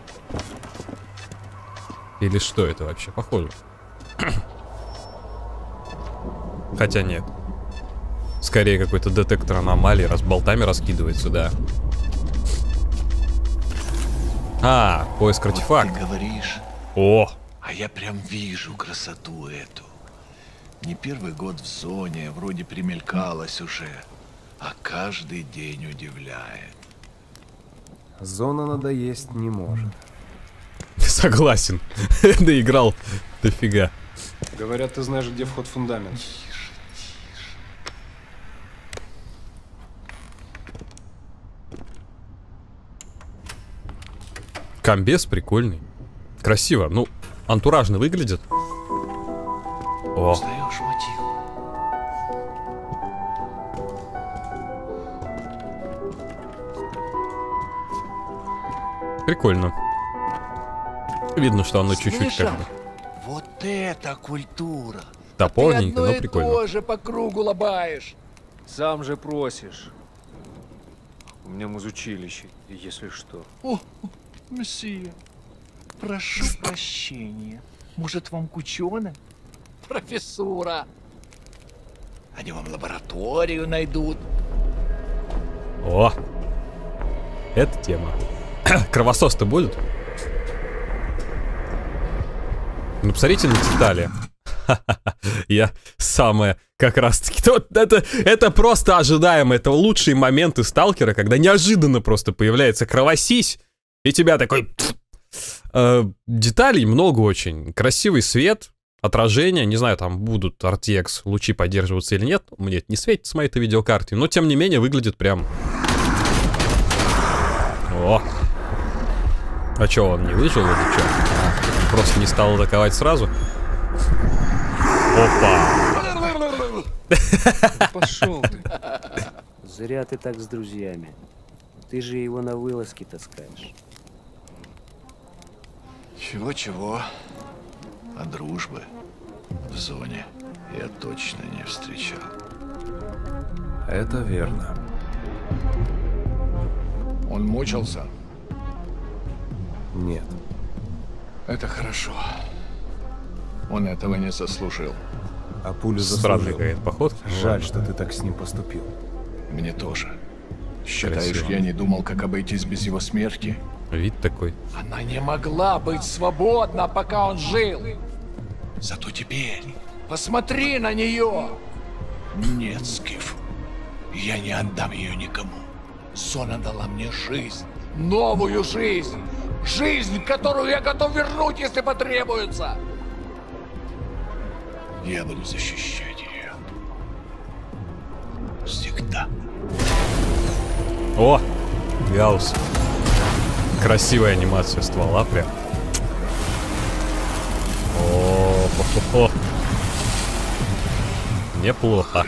Или что это вообще? Похоже. Хотя нет. Скорее какой-то детектор аномалий, раз болтами раскидывается, да. А, поиск артефакта. Вот ты говоришь. О! А я прям вижу красоту эту. Не первый год в зоне, вроде примелькалась уже, а каждый день удивляет. Зона надоесть не может. Согласен. Доиграл дофига. Говорят, ты знаешь, где вход в фундамент. Комбез прикольный. Красиво. Ну, антуражно выглядит. О. Узнаешь мотив? Прикольно. Видно, что оно чуть-чуть как бы Вот это культура. топорненько, а ты но прикольно. тоже по кругу лобаешь. Сам же просишь. У меня музучилище, если что. О, месье, прошу прощения. Может, вам кучёна? Профессура. Они вам лабораторию найдут. О! Это тема. Кровосос-то будет? Ну, посмотрите на детали. Я самое, как раз-таки... Это, это просто ожидаемо. Это лучшие моменты сталкера, когда неожиданно просто появляется кровосись, и тебя такой... Э, деталей много очень. Красивый свет, отражение. Не знаю, там будут эр ти экс лучи поддерживаться или нет. Мне это не светит с моей-то видеокарты. Но, тем не менее, выглядит прям... О! А чё, он не выжил или чё? А, просто не стал атаковать сразу? Опа! Пошел ты. Зря ты так с друзьями. Ты же его на вылазки таскаешь. Чего-чего, а дружбы в зоне я точно не встречал. Это верно. Он мучился? Нет. Это хорошо. Он этого не заслужил. А пулю Странный заслужил. какой-то поход. Жаль, что ты так с ним поступил. Мне тоже. Считаешь, Красиво. я не думал, как обойтись без его смерти? Вид такой. Она не могла быть свободна, пока он жил. Зато теперь посмотри на нее. Нет, Скиф, я не отдам ее никому. Зона дала мне жизнь, новую жизнь. Жизнь, которую я готов вернуть, если потребуется. Я буду защищать ее. Всегда. О, Гаусс. Красивая анимация ствола прям. О, хо -хо -хо. Неплохо.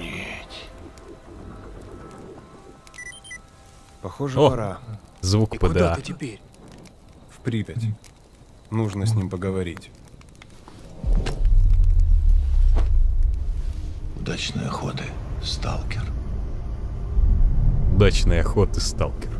Похоже, О, пора. звук И куда ПДА. ты теперь? В Припять. Нужно с ним поговорить. Удачной охоты, сталкер. Удачной охоты, сталкер.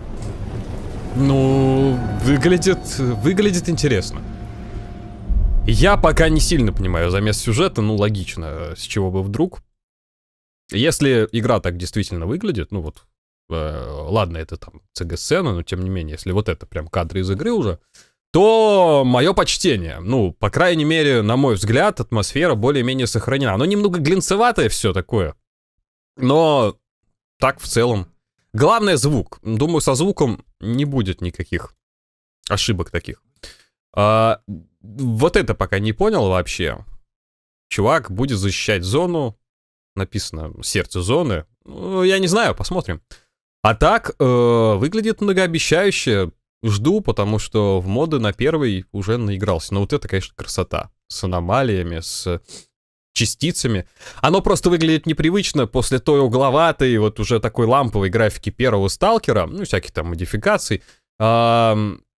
Ну, выглядит, выглядит интересно. Я пока не сильно понимаю замес сюжета, ну логично, с чего бы вдруг. Если игра так действительно выглядит, ну вот, э, ладно, это там си джи-сцена, но тем не менее, если вот это прям кадры из игры уже, то мое почтение. Ну, по крайней мере, на мой взгляд, атмосфера более-менее сохранена. Оно немного глинцеватое все такое, но так в целом. Главное звук. Думаю, со звуком не будет никаких ошибок таких. А, вот это пока не понял вообще. Чувак будет защищать зону. Написано сердце зоны. Ну, я не знаю, посмотрим. А так, э, выглядит многообещающе. Жду, потому что в моды на первый уже наигрался. Но вот это, конечно, красота. С аномалиями, с частицами. Оно просто выглядит непривычно после той угловатой, вот уже такой ламповой графики первого сталкера. Ну, всяких там модификаций. А,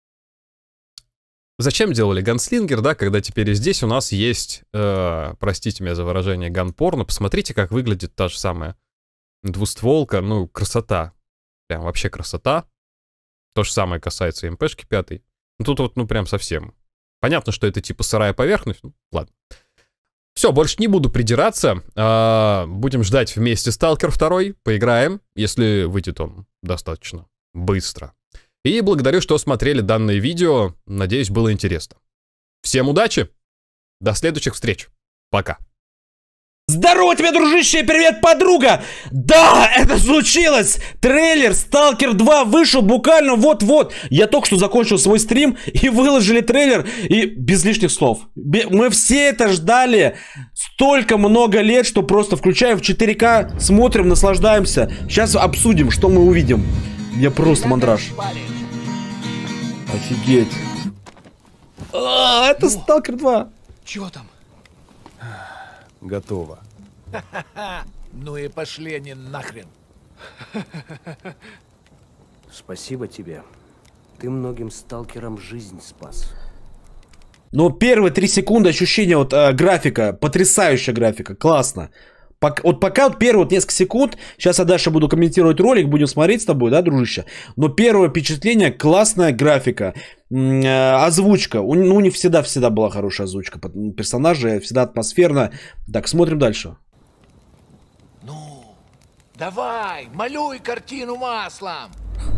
зачем делали ганслингер, да, когда теперь и здесь у нас есть, э, простите меня за выражение, ганпорно. Посмотрите, как выглядит та же самая двустволка. Ну, красота. Прям вообще красота. То же самое касается эм пэ-шки пятой. Ну, тут вот, ну, прям совсем. Понятно, что это типа сырая поверхность. Ну, ладно. Все, больше не буду придираться. А, будем ждать вместе Сталкер два. Поиграем, если выйдет он достаточно быстро. И благодарю, что смотрели данное видео. Надеюсь, было интересно. Всем удачи. До следующих встреч. Пока. Здорово тебе, дружище, привет, подруга! Да, это случилось! Трейлер Сталкер два вышел буквально вот-вот. Я только что закончил свой стрим и выложили трейлер, и без лишних слов. Мы все это ждали столько много лет, что просто включаем в четыре ка, смотрим, наслаждаемся. Сейчас обсудим, что мы увидим. Я просто мандраж. Офигеть. А, это Сталкер два. Чего там? Готово. Ну и пошли они нахрен. Спасибо тебе. Ты многим сталкерам жизнь спас. Но первые три секунды ощущения вот э, графика, потрясающая графика, классно. Пок, вот пока вот первые вот несколько секунд, сейчас я дальше буду комментировать ролик, будем смотреть с тобой, да, дружище? Но первое впечатление, классная графика, э, озвучка, у, ну не всегда-всегда была хорошая озвучка, персонажи всегда атмосферно. Так, смотрим дальше. Ну, давай, малюй картину маслом.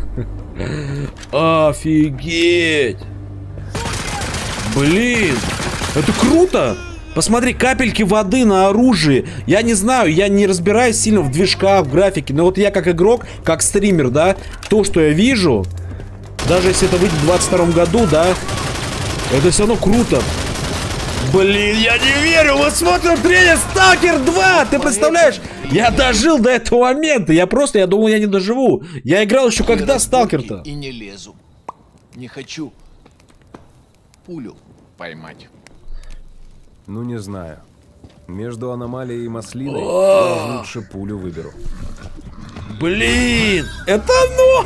Офигеть! Блин, это круто! Посмотри, капельки воды на оружии. Я не знаю, я не разбираюсь сильно в движках, в графике. Но вот я как игрок, как стример, да, то, что я вижу, даже если это выйдет в двадцать втором году, да, это все равно круто. Блин, я не верю, мы смотрим трейлер Сталкер два, ты представляешь? Я дожил до этого момента, я просто, я думал, я не доживу. Я играл еще когда Сталкер-то. И не лезу. Не хочу пулю поймать. Ну, не знаю. Между аномалией и маслиной я лучше пулю выберу. Блин, это оно!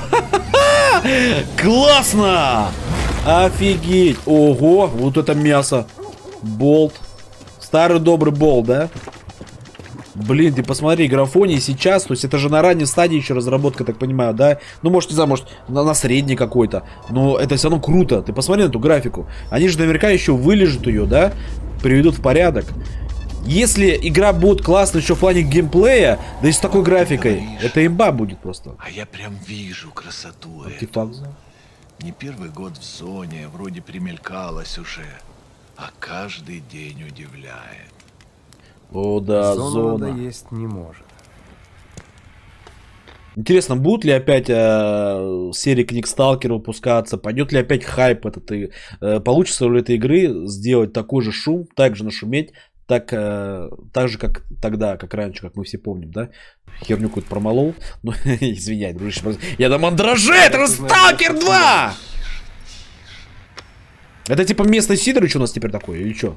Классно! Офигеть! Ого, вот это мясо. Болт. Старый добрый болт, да? Блин, ты посмотри, графоний сейчас, то есть это же на ранней стадии еще разработка, так понимаю, да? Ну, может, не знаю, может, на, на средней какой-то. Но это все равно круто. Ты посмотри на эту графику. Они же наверняка еще вылежат ее, да? Приведут в порядок. Если игра будет классная еще в плане геймплея, да и с такой графикой, это имба будет просто. А я прям вижу красоту. Артефакт. Не первый год в зоне, вроде примелькалась уже, а каждый день удивляет. О, да, зона. зона. Надоесть не может. Интересно, будут ли опять э, серии книг Сталкера выпускаться? Пойдет ли опять хайп этот? И, э, получится ли этой игры сделать такой же шум, также нашуметь, так, э, так же, как тогда, как раньше, как мы все помним, да? Херню какую-то промолол. Ну, извиняй, дружище, просто... Я на мандраже, это же Сталкер два! Это типа местный Сидорович у нас теперь такой, или что?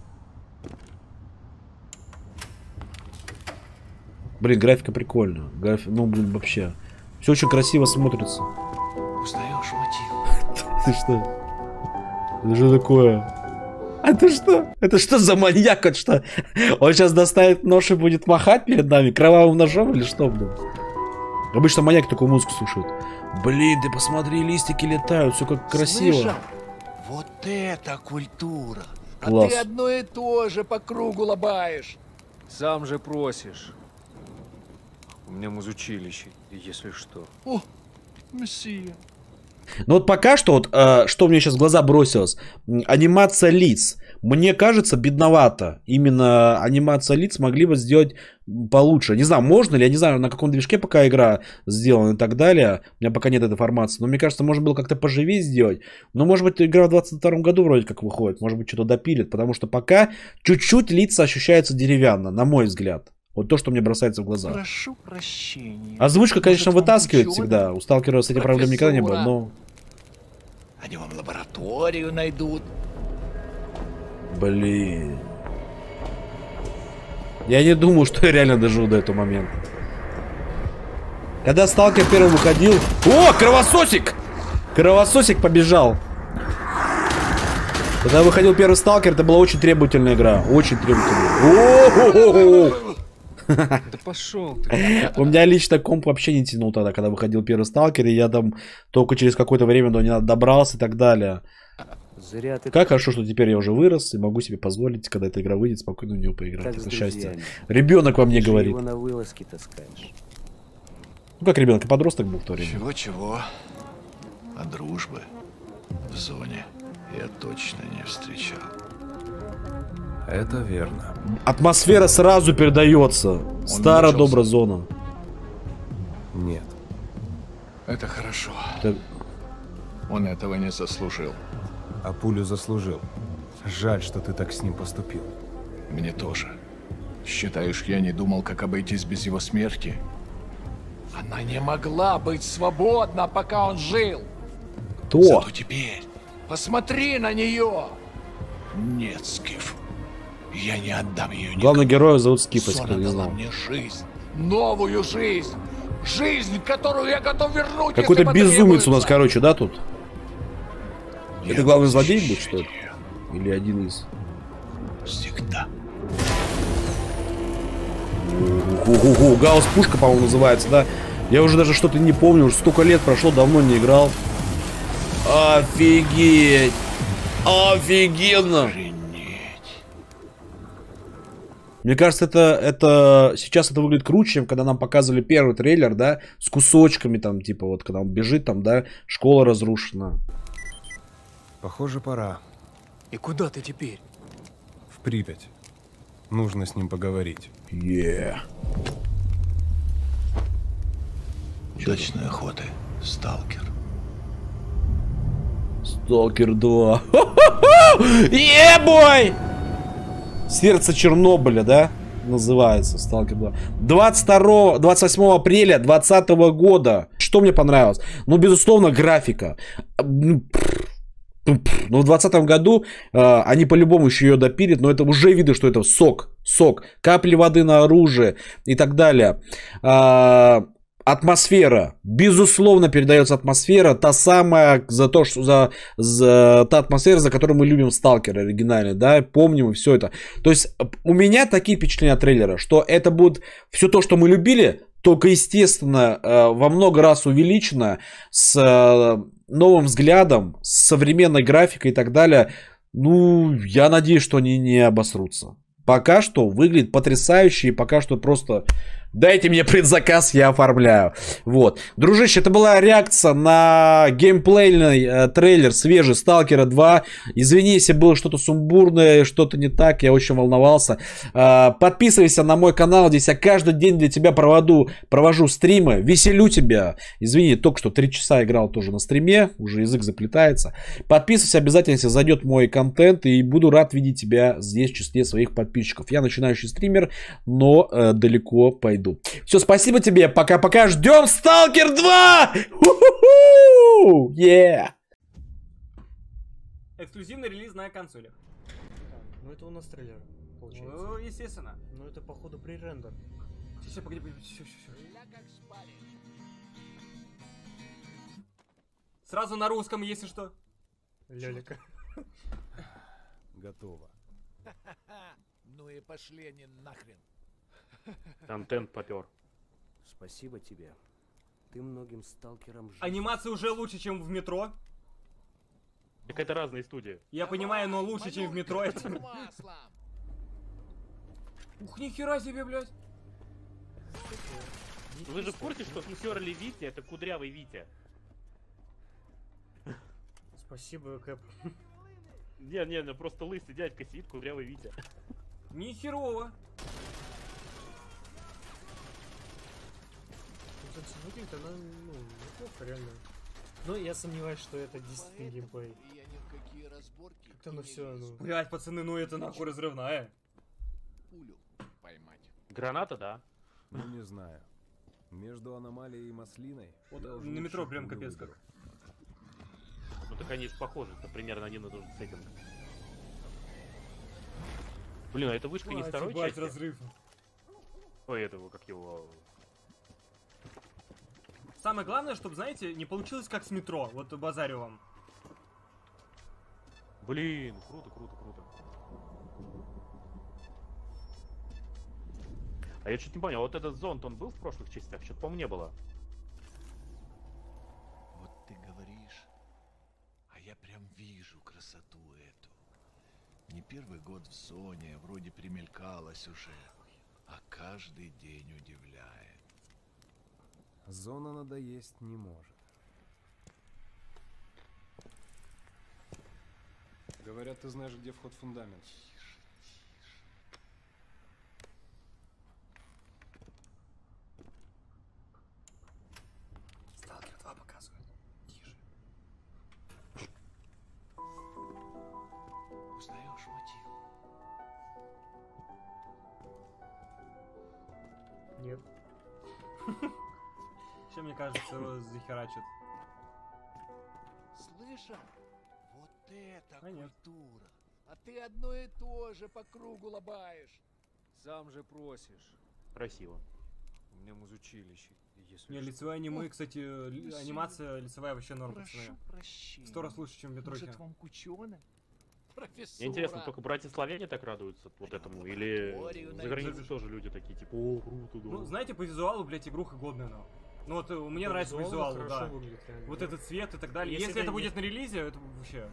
Блин, графика прикольная. Граф... Ну, блин, вообще. Все очень красиво смотрится. Узнаешь мотив? Ты что? Это что такое? Это что? Это что за маньяк? Это что? Он сейчас достанет нож и будет махать перед нами кровавым ножом или что, блин? Обычно маньяк такую музыку слушает. Блин, ты посмотри, листики летают, все как красиво. Слышал? Вот это культура. А Класс. ты одно и то же по кругу лобаешь. Сам же просишь. У меня музучилище, если что. О, мессия. Ну вот пока что, вот, э, что мне сейчас в глаза бросилось, анимация лиц. Мне кажется, бедновато. Именно анимация лиц могли бы сделать получше. Не знаю, можно ли, я не знаю, на каком движке пока игра сделана и так далее. У меня пока нет этой информации. Но мне кажется, можно было как-то поживее сделать. Но может быть игра в двадцать втором году вроде как выходит. Может быть что-то допилит. Потому что пока чуть-чуть лица ощущаются деревянно, на мой взгляд. Вот то, что мне бросается в глаза. Прошу прощения. Озвучка, конечно, Может, вытаскивает ученый? всегда. У Сталкера с этим проблем никогда не было, но... Они вам лабораторию найдут. Блин. Я не думаю, что я реально доживу до этого момента. Когда Сталкер первый выходил... О, кровососик! Кровососик побежал. Когда выходил первый Сталкер, это была очень требовательная игра. Очень требовательная. О-о-о-о! Да пошел ты. У меня лично комп вообще не тянул тогда, когда выходил первый Сталкер, и я там только через какое-то время до него добрался и так далее. Зря ты... Как хорошо, что теперь я уже вырос и могу себе позволить, когда эта игра выйдет, спокойно в нее поиграть. Это счастье. Ребенок во мне Ты говорит. его на вылазки таскаешь. Ну как ребенок, и подросток был в то время. Чего-чего, а дружбы в зоне я точно не встречал. Это верно. Атмосфера сразу передается. Старая добрая зона. Нет. Это хорошо. Так... Он этого не заслужил. А пулю заслужил. Жаль, что ты так с ним поступил. Мне тоже. Считаешь, я не думал, как обойтись без его смерти? Она не могла быть свободна, пока он жил. Кто? Зато теперь посмотри на нее. Нет, Скиф. Я не отдам ее никому. Главного героя зовут Скиф, если кто не знал. Мне жизнь. Новую жизнь. Жизнь, которую я готов вернуть. Какой-то безумец у нас, короче, да, тут? Я Это главный злодей будет, что ли? Или один из? Всегда. Ого-го, Гаусс пушка, по-моему, называется, да? Я уже даже что-то не помню, уже столько лет прошло, давно не играл. Офигеть! Офигенно! Мне кажется, это, это сейчас это выглядит круче, чем когда нам показывали первый трейлер, да, с кусочками там, типа вот, когда он бежит там, да, школа разрушена. Похоже, пора. И куда ты теперь? В Припять. Нужно с ним поговорить. Yeah. Удачной охоты, Сталкер. Сталкер два. Ебой! Сердце Чернобыля, да? Называется Сталкер два. двадцать второго, двадцать восьмого апреля двадцатого года. Что мне понравилось? Ну, безусловно, графика. Ну, в двадцатом году э, они по-любому еще ее допилят, но это уже видно, что это сок, сок, капли воды на оружие и так далее. Э, атмосфера, безусловно, передается атмосфера, та самая, за то, что за, за та атмосфера, за которую мы любим Сталкер оригинальный, да, помним и все это. То есть у меня такие впечатления от трейлера, что это будет все то, что мы любили, только, естественно, во много раз увеличено, с новым взглядом, с современной графикой и так далее. Ну, я надеюсь, что они не обосрутся. Пока что выглядит потрясающе, и пока что просто Дайте мне предзаказ, я оформляю. Вот. Дружище, это была реакция на геймплейный э, трейлер свежий Сталкера два. Извини, если было что-то сумбурное, что-то не так, я очень волновался. Э, подписывайся на мой канал, здесь я каждый день для тебя проводу, провожу стримы, веселю тебя. Извини, только что три часа играл тоже на стриме, уже язык заплетается. Подписывайся обязательно, если зайдет мой контент, и буду рад видеть тебя здесь в числе своих подписчиков. Я начинающий стример, но э, далеко пойду. Все, спасибо тебе, пока-пока, ждем Сталкер два! У-ху-ху! Yeah! Эксклюзивный релиз на консолях. Ну это у нас трейлер, получается. Ну, естественно. Ну это походу пререндер. Сейчас, погоди, погоди, все, все, все. Сразу на русском, если что. Лёлика. Готово. Ну и пошли они нахрен. Контент попер. Спасибо тебе. Ты многим сталкерам жизнь. Анимация уже лучше, чем в метро. Так это разные студии. Я понимаю, но лучше, чем в метро. Это... Ух, нихера себе, блядь. Вы же в курсе, что Херли Витя это кудрявый Витя? Спасибо, Кэп. Не, не, не, просто лысый дядька сидит, кудрявый Витя. Нихерово. Выглядит она, ну, неплохо, реально. Но я сомневаюсь, что это действительно геймплей. Как-то ну все, ну... Блять, пацаны, ну это нахуй разрывная. Пулю поймать. Граната, да. Ну не знаю. Между аномалией и маслиной. Вот на метро прям капец как. Ну так они же похожи, это примерно один и тот же сеттинг. Блин, а это вышка не второй части? Разрыв. Ой, этого, как его... Самое главное, чтобы, знаете, не получилось как с метро. Вот базарю вам. Блин, круто, круто, круто. А я что-то не понял, вот этот зонт, он был в прошлых частях? Что-то, по-моему, не было. Вот ты говоришь, а я прям вижу красоту эту. Не первый год в зоне, вроде примелькалась уже, а каждый день удивляет. Зона надоесть не может. Говорят, ты знаешь, где вход в фундамент. Сталкер два показывает. Тише. Узнаешь мотив? Нет. Еще, мне кажется, его захерачат. Слышал? Вот это а культура. А ты одно и то же по кругу лобаешь. Сам же просишь. Красиво. У меня музучилище. Если не, что... лицевая аниме, кстати, ли, анимация лицевая вообще норм, пацаны. Сто раз лучше, чем в метроке. Может, вам кучёна? Мне интересно, только братья славяне так радуются вот этому, или за границей тоже люди такие, типа, о, круто, да. Ну, знаете, по визуалу, блядь, игруха годная, но. Ну вот, мне по нравится визуал, да. Выглядит, вот этот цвет и так далее. Если, Если это, это будет на релизе, это вообще...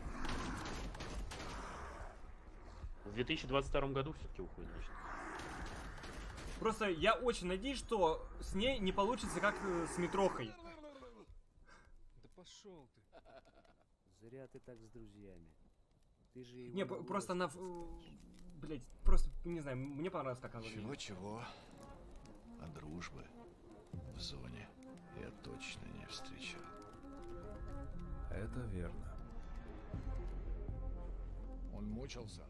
В две тысячи двадцать втором году все-таки уходит, значит. Просто я очень надеюсь, что с ней не получится как с метрохой. Да пошел ты. Зря ты так с друзьями. Ты же его не, просто она... Блять, просто, не знаю, мне понравилось, как она выглядит. Чего-чего, а дружбы в зоне я точно не встречал. Это верно. Он мучился?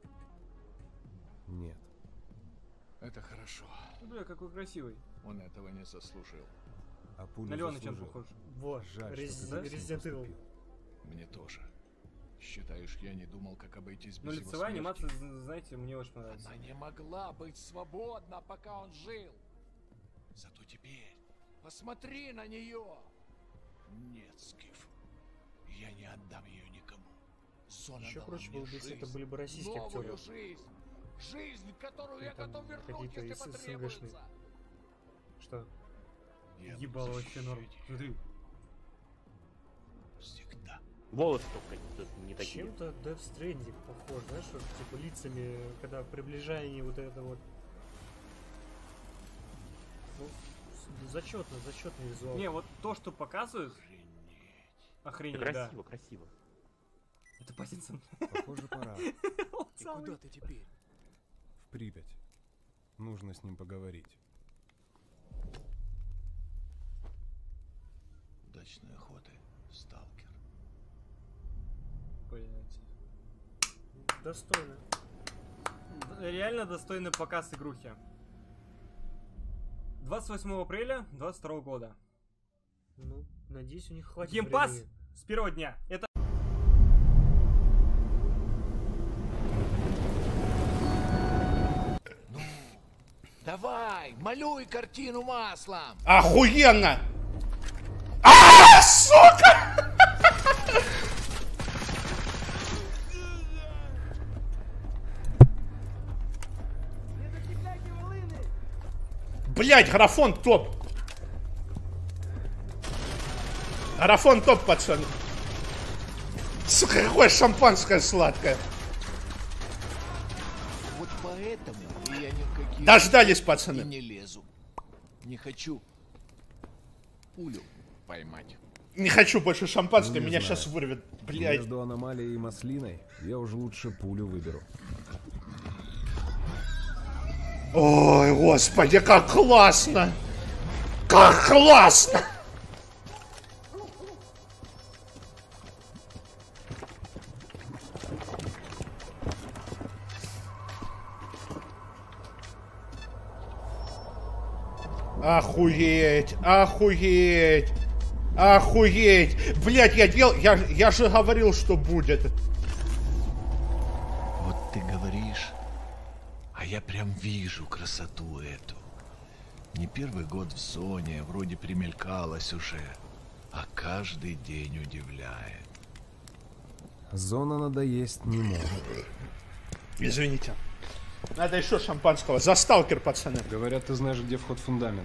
Нет. Это хорошо. Бля, какой красивый. Он этого не заслужил. А пулю на Леона чем похож? Вот, Resident Evil. Мне тоже. Считаешь, я не думал, как обойтись без его смерти? Ну, лицевая анимация, знаете, мне очень понравилась. Она не могла быть свободна, пока он жил. Зато теперь посмотри на нее. Нет, Скиф, я не отдам ее никому. Зона еще проще было бы, если это были бы российские актеры. Жизнь, жизнь, которую я готов вернуть, если потребуется. Что? Ебало вообще норм. Смотри. Всегда. Волосы только не такие. Чем-то Death Stranding похож, знаешь, вот, типа лицами, когда приближение вот это вот. Ну, зачетно, зачетный визуал. Не, вот то, что показывают... Охренеть, это да. красиво, красиво. Это Паттинсон. Похоже, пора. И куда ты теперь? В Припять. Нужно с ним поговорить. Удачной охоты, сталкер. Блять. Достойно. Реально достойный показ игрухи. двадцать восьмого апреля двадцать второго года. Ну, надеюсь, у них хватит Геймпас времени. с первого дня. Это... Ну, давай, малюй картину маслом. Охуенно! А, сука! Блять, графон топ. Графон топ, пацаны. Сука, какое шампанское сладкое. Вот поэтому я ни в какие... Дождались, пацаны. Не лезу. Не хочу пулю поймать. Не хочу больше шампанское, Ну, не меня знаю. сейчас вырвет. Блять. Между аномалией и маслиной я уже лучше пулю выберу. Ой, господи, как классно! Как классно! Охуеть, охуеть, охуеть. Блять, я дел, я, я же говорил, что будет. Вот ты говоришь, а я прям вижу красоту эту. Не первый год в зоне, вроде примелькалась уже, а каждый день удивляет. Зона надоесть не может. Извините. Надо еще шампанского. За сталкер, пацаны. Говорят, ты знаешь, где вход в фундамент.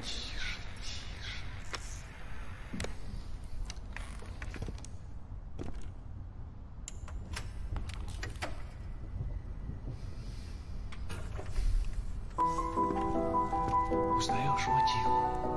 Узнаешь мотив?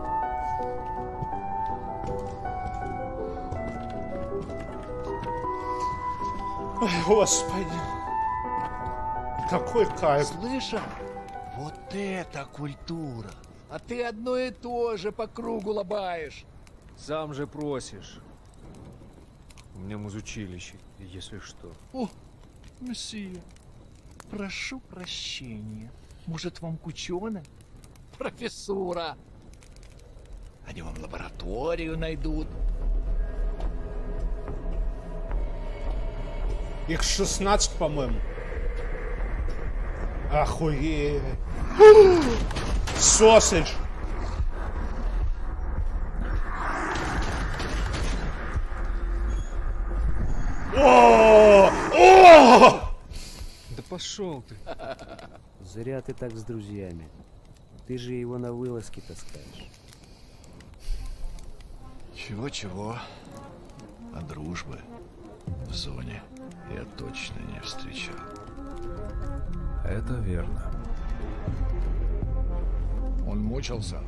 Ой, господи. Какой кайф. Слышал? Вот это культура. А ты одно и то же по кругу лобаешь. Сам же просишь. У меня музучилище, если что. О, месье, прошу прощения. Может, вам кучёнок? Профессура. Они вам лабораторию найдут. Их шестнадцать, по-моему. Охуеть. Сосидж. О! О! Да пошел ты. Зря ты так с друзьями. Ты же его на вылазки таскаешь. Чего-чего, а дружбы в зоне я точно не встречал. Это верно. Он мучился?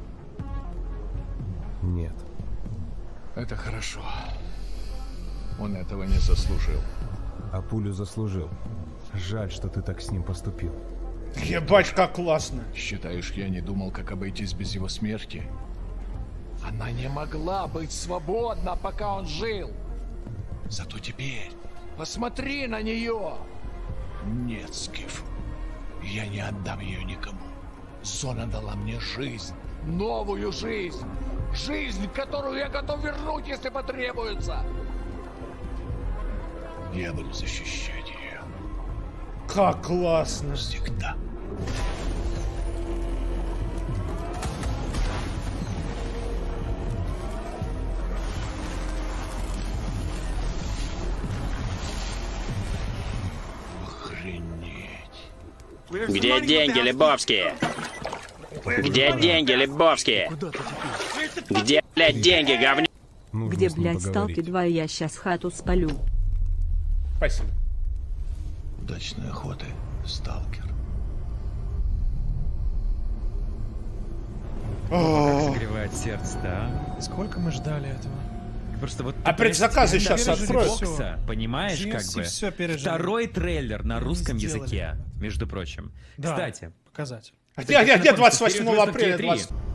Нет. Это хорошо. Он этого не заслужил. А пулю заслужил. Жаль, что ты так с ним поступил. Ебать, как классно. Считаешь, я не думал, как обойтись без его смерти? Она не могла быть свободна, пока он жил. Зато теперь посмотри на нее. Нет, Скиф, я не отдам ее никому. Зона дала мне жизнь, новую жизнь. Жизнь, которую я готов вернуть, если потребуется. Я буду защищать ее. Как классно. Всегда. Где деньги, Лебовские? Где деньги, Лебовские? Где, блядь, деньги, говнюк? Где, блядь, сталки два, и я сейчас хату спалю. Спасибо. Удачной охоты, сталкер. Как согревает сердце, да? Сколько мы ждали этого? Просто вот а предзаказы сейчас откроются. Понимаешь, как бы? Все Второй трейлер на русском языке, между прочим. Да, кстати. показать. А где, где, где двадцать восьмого апреля? двадцать...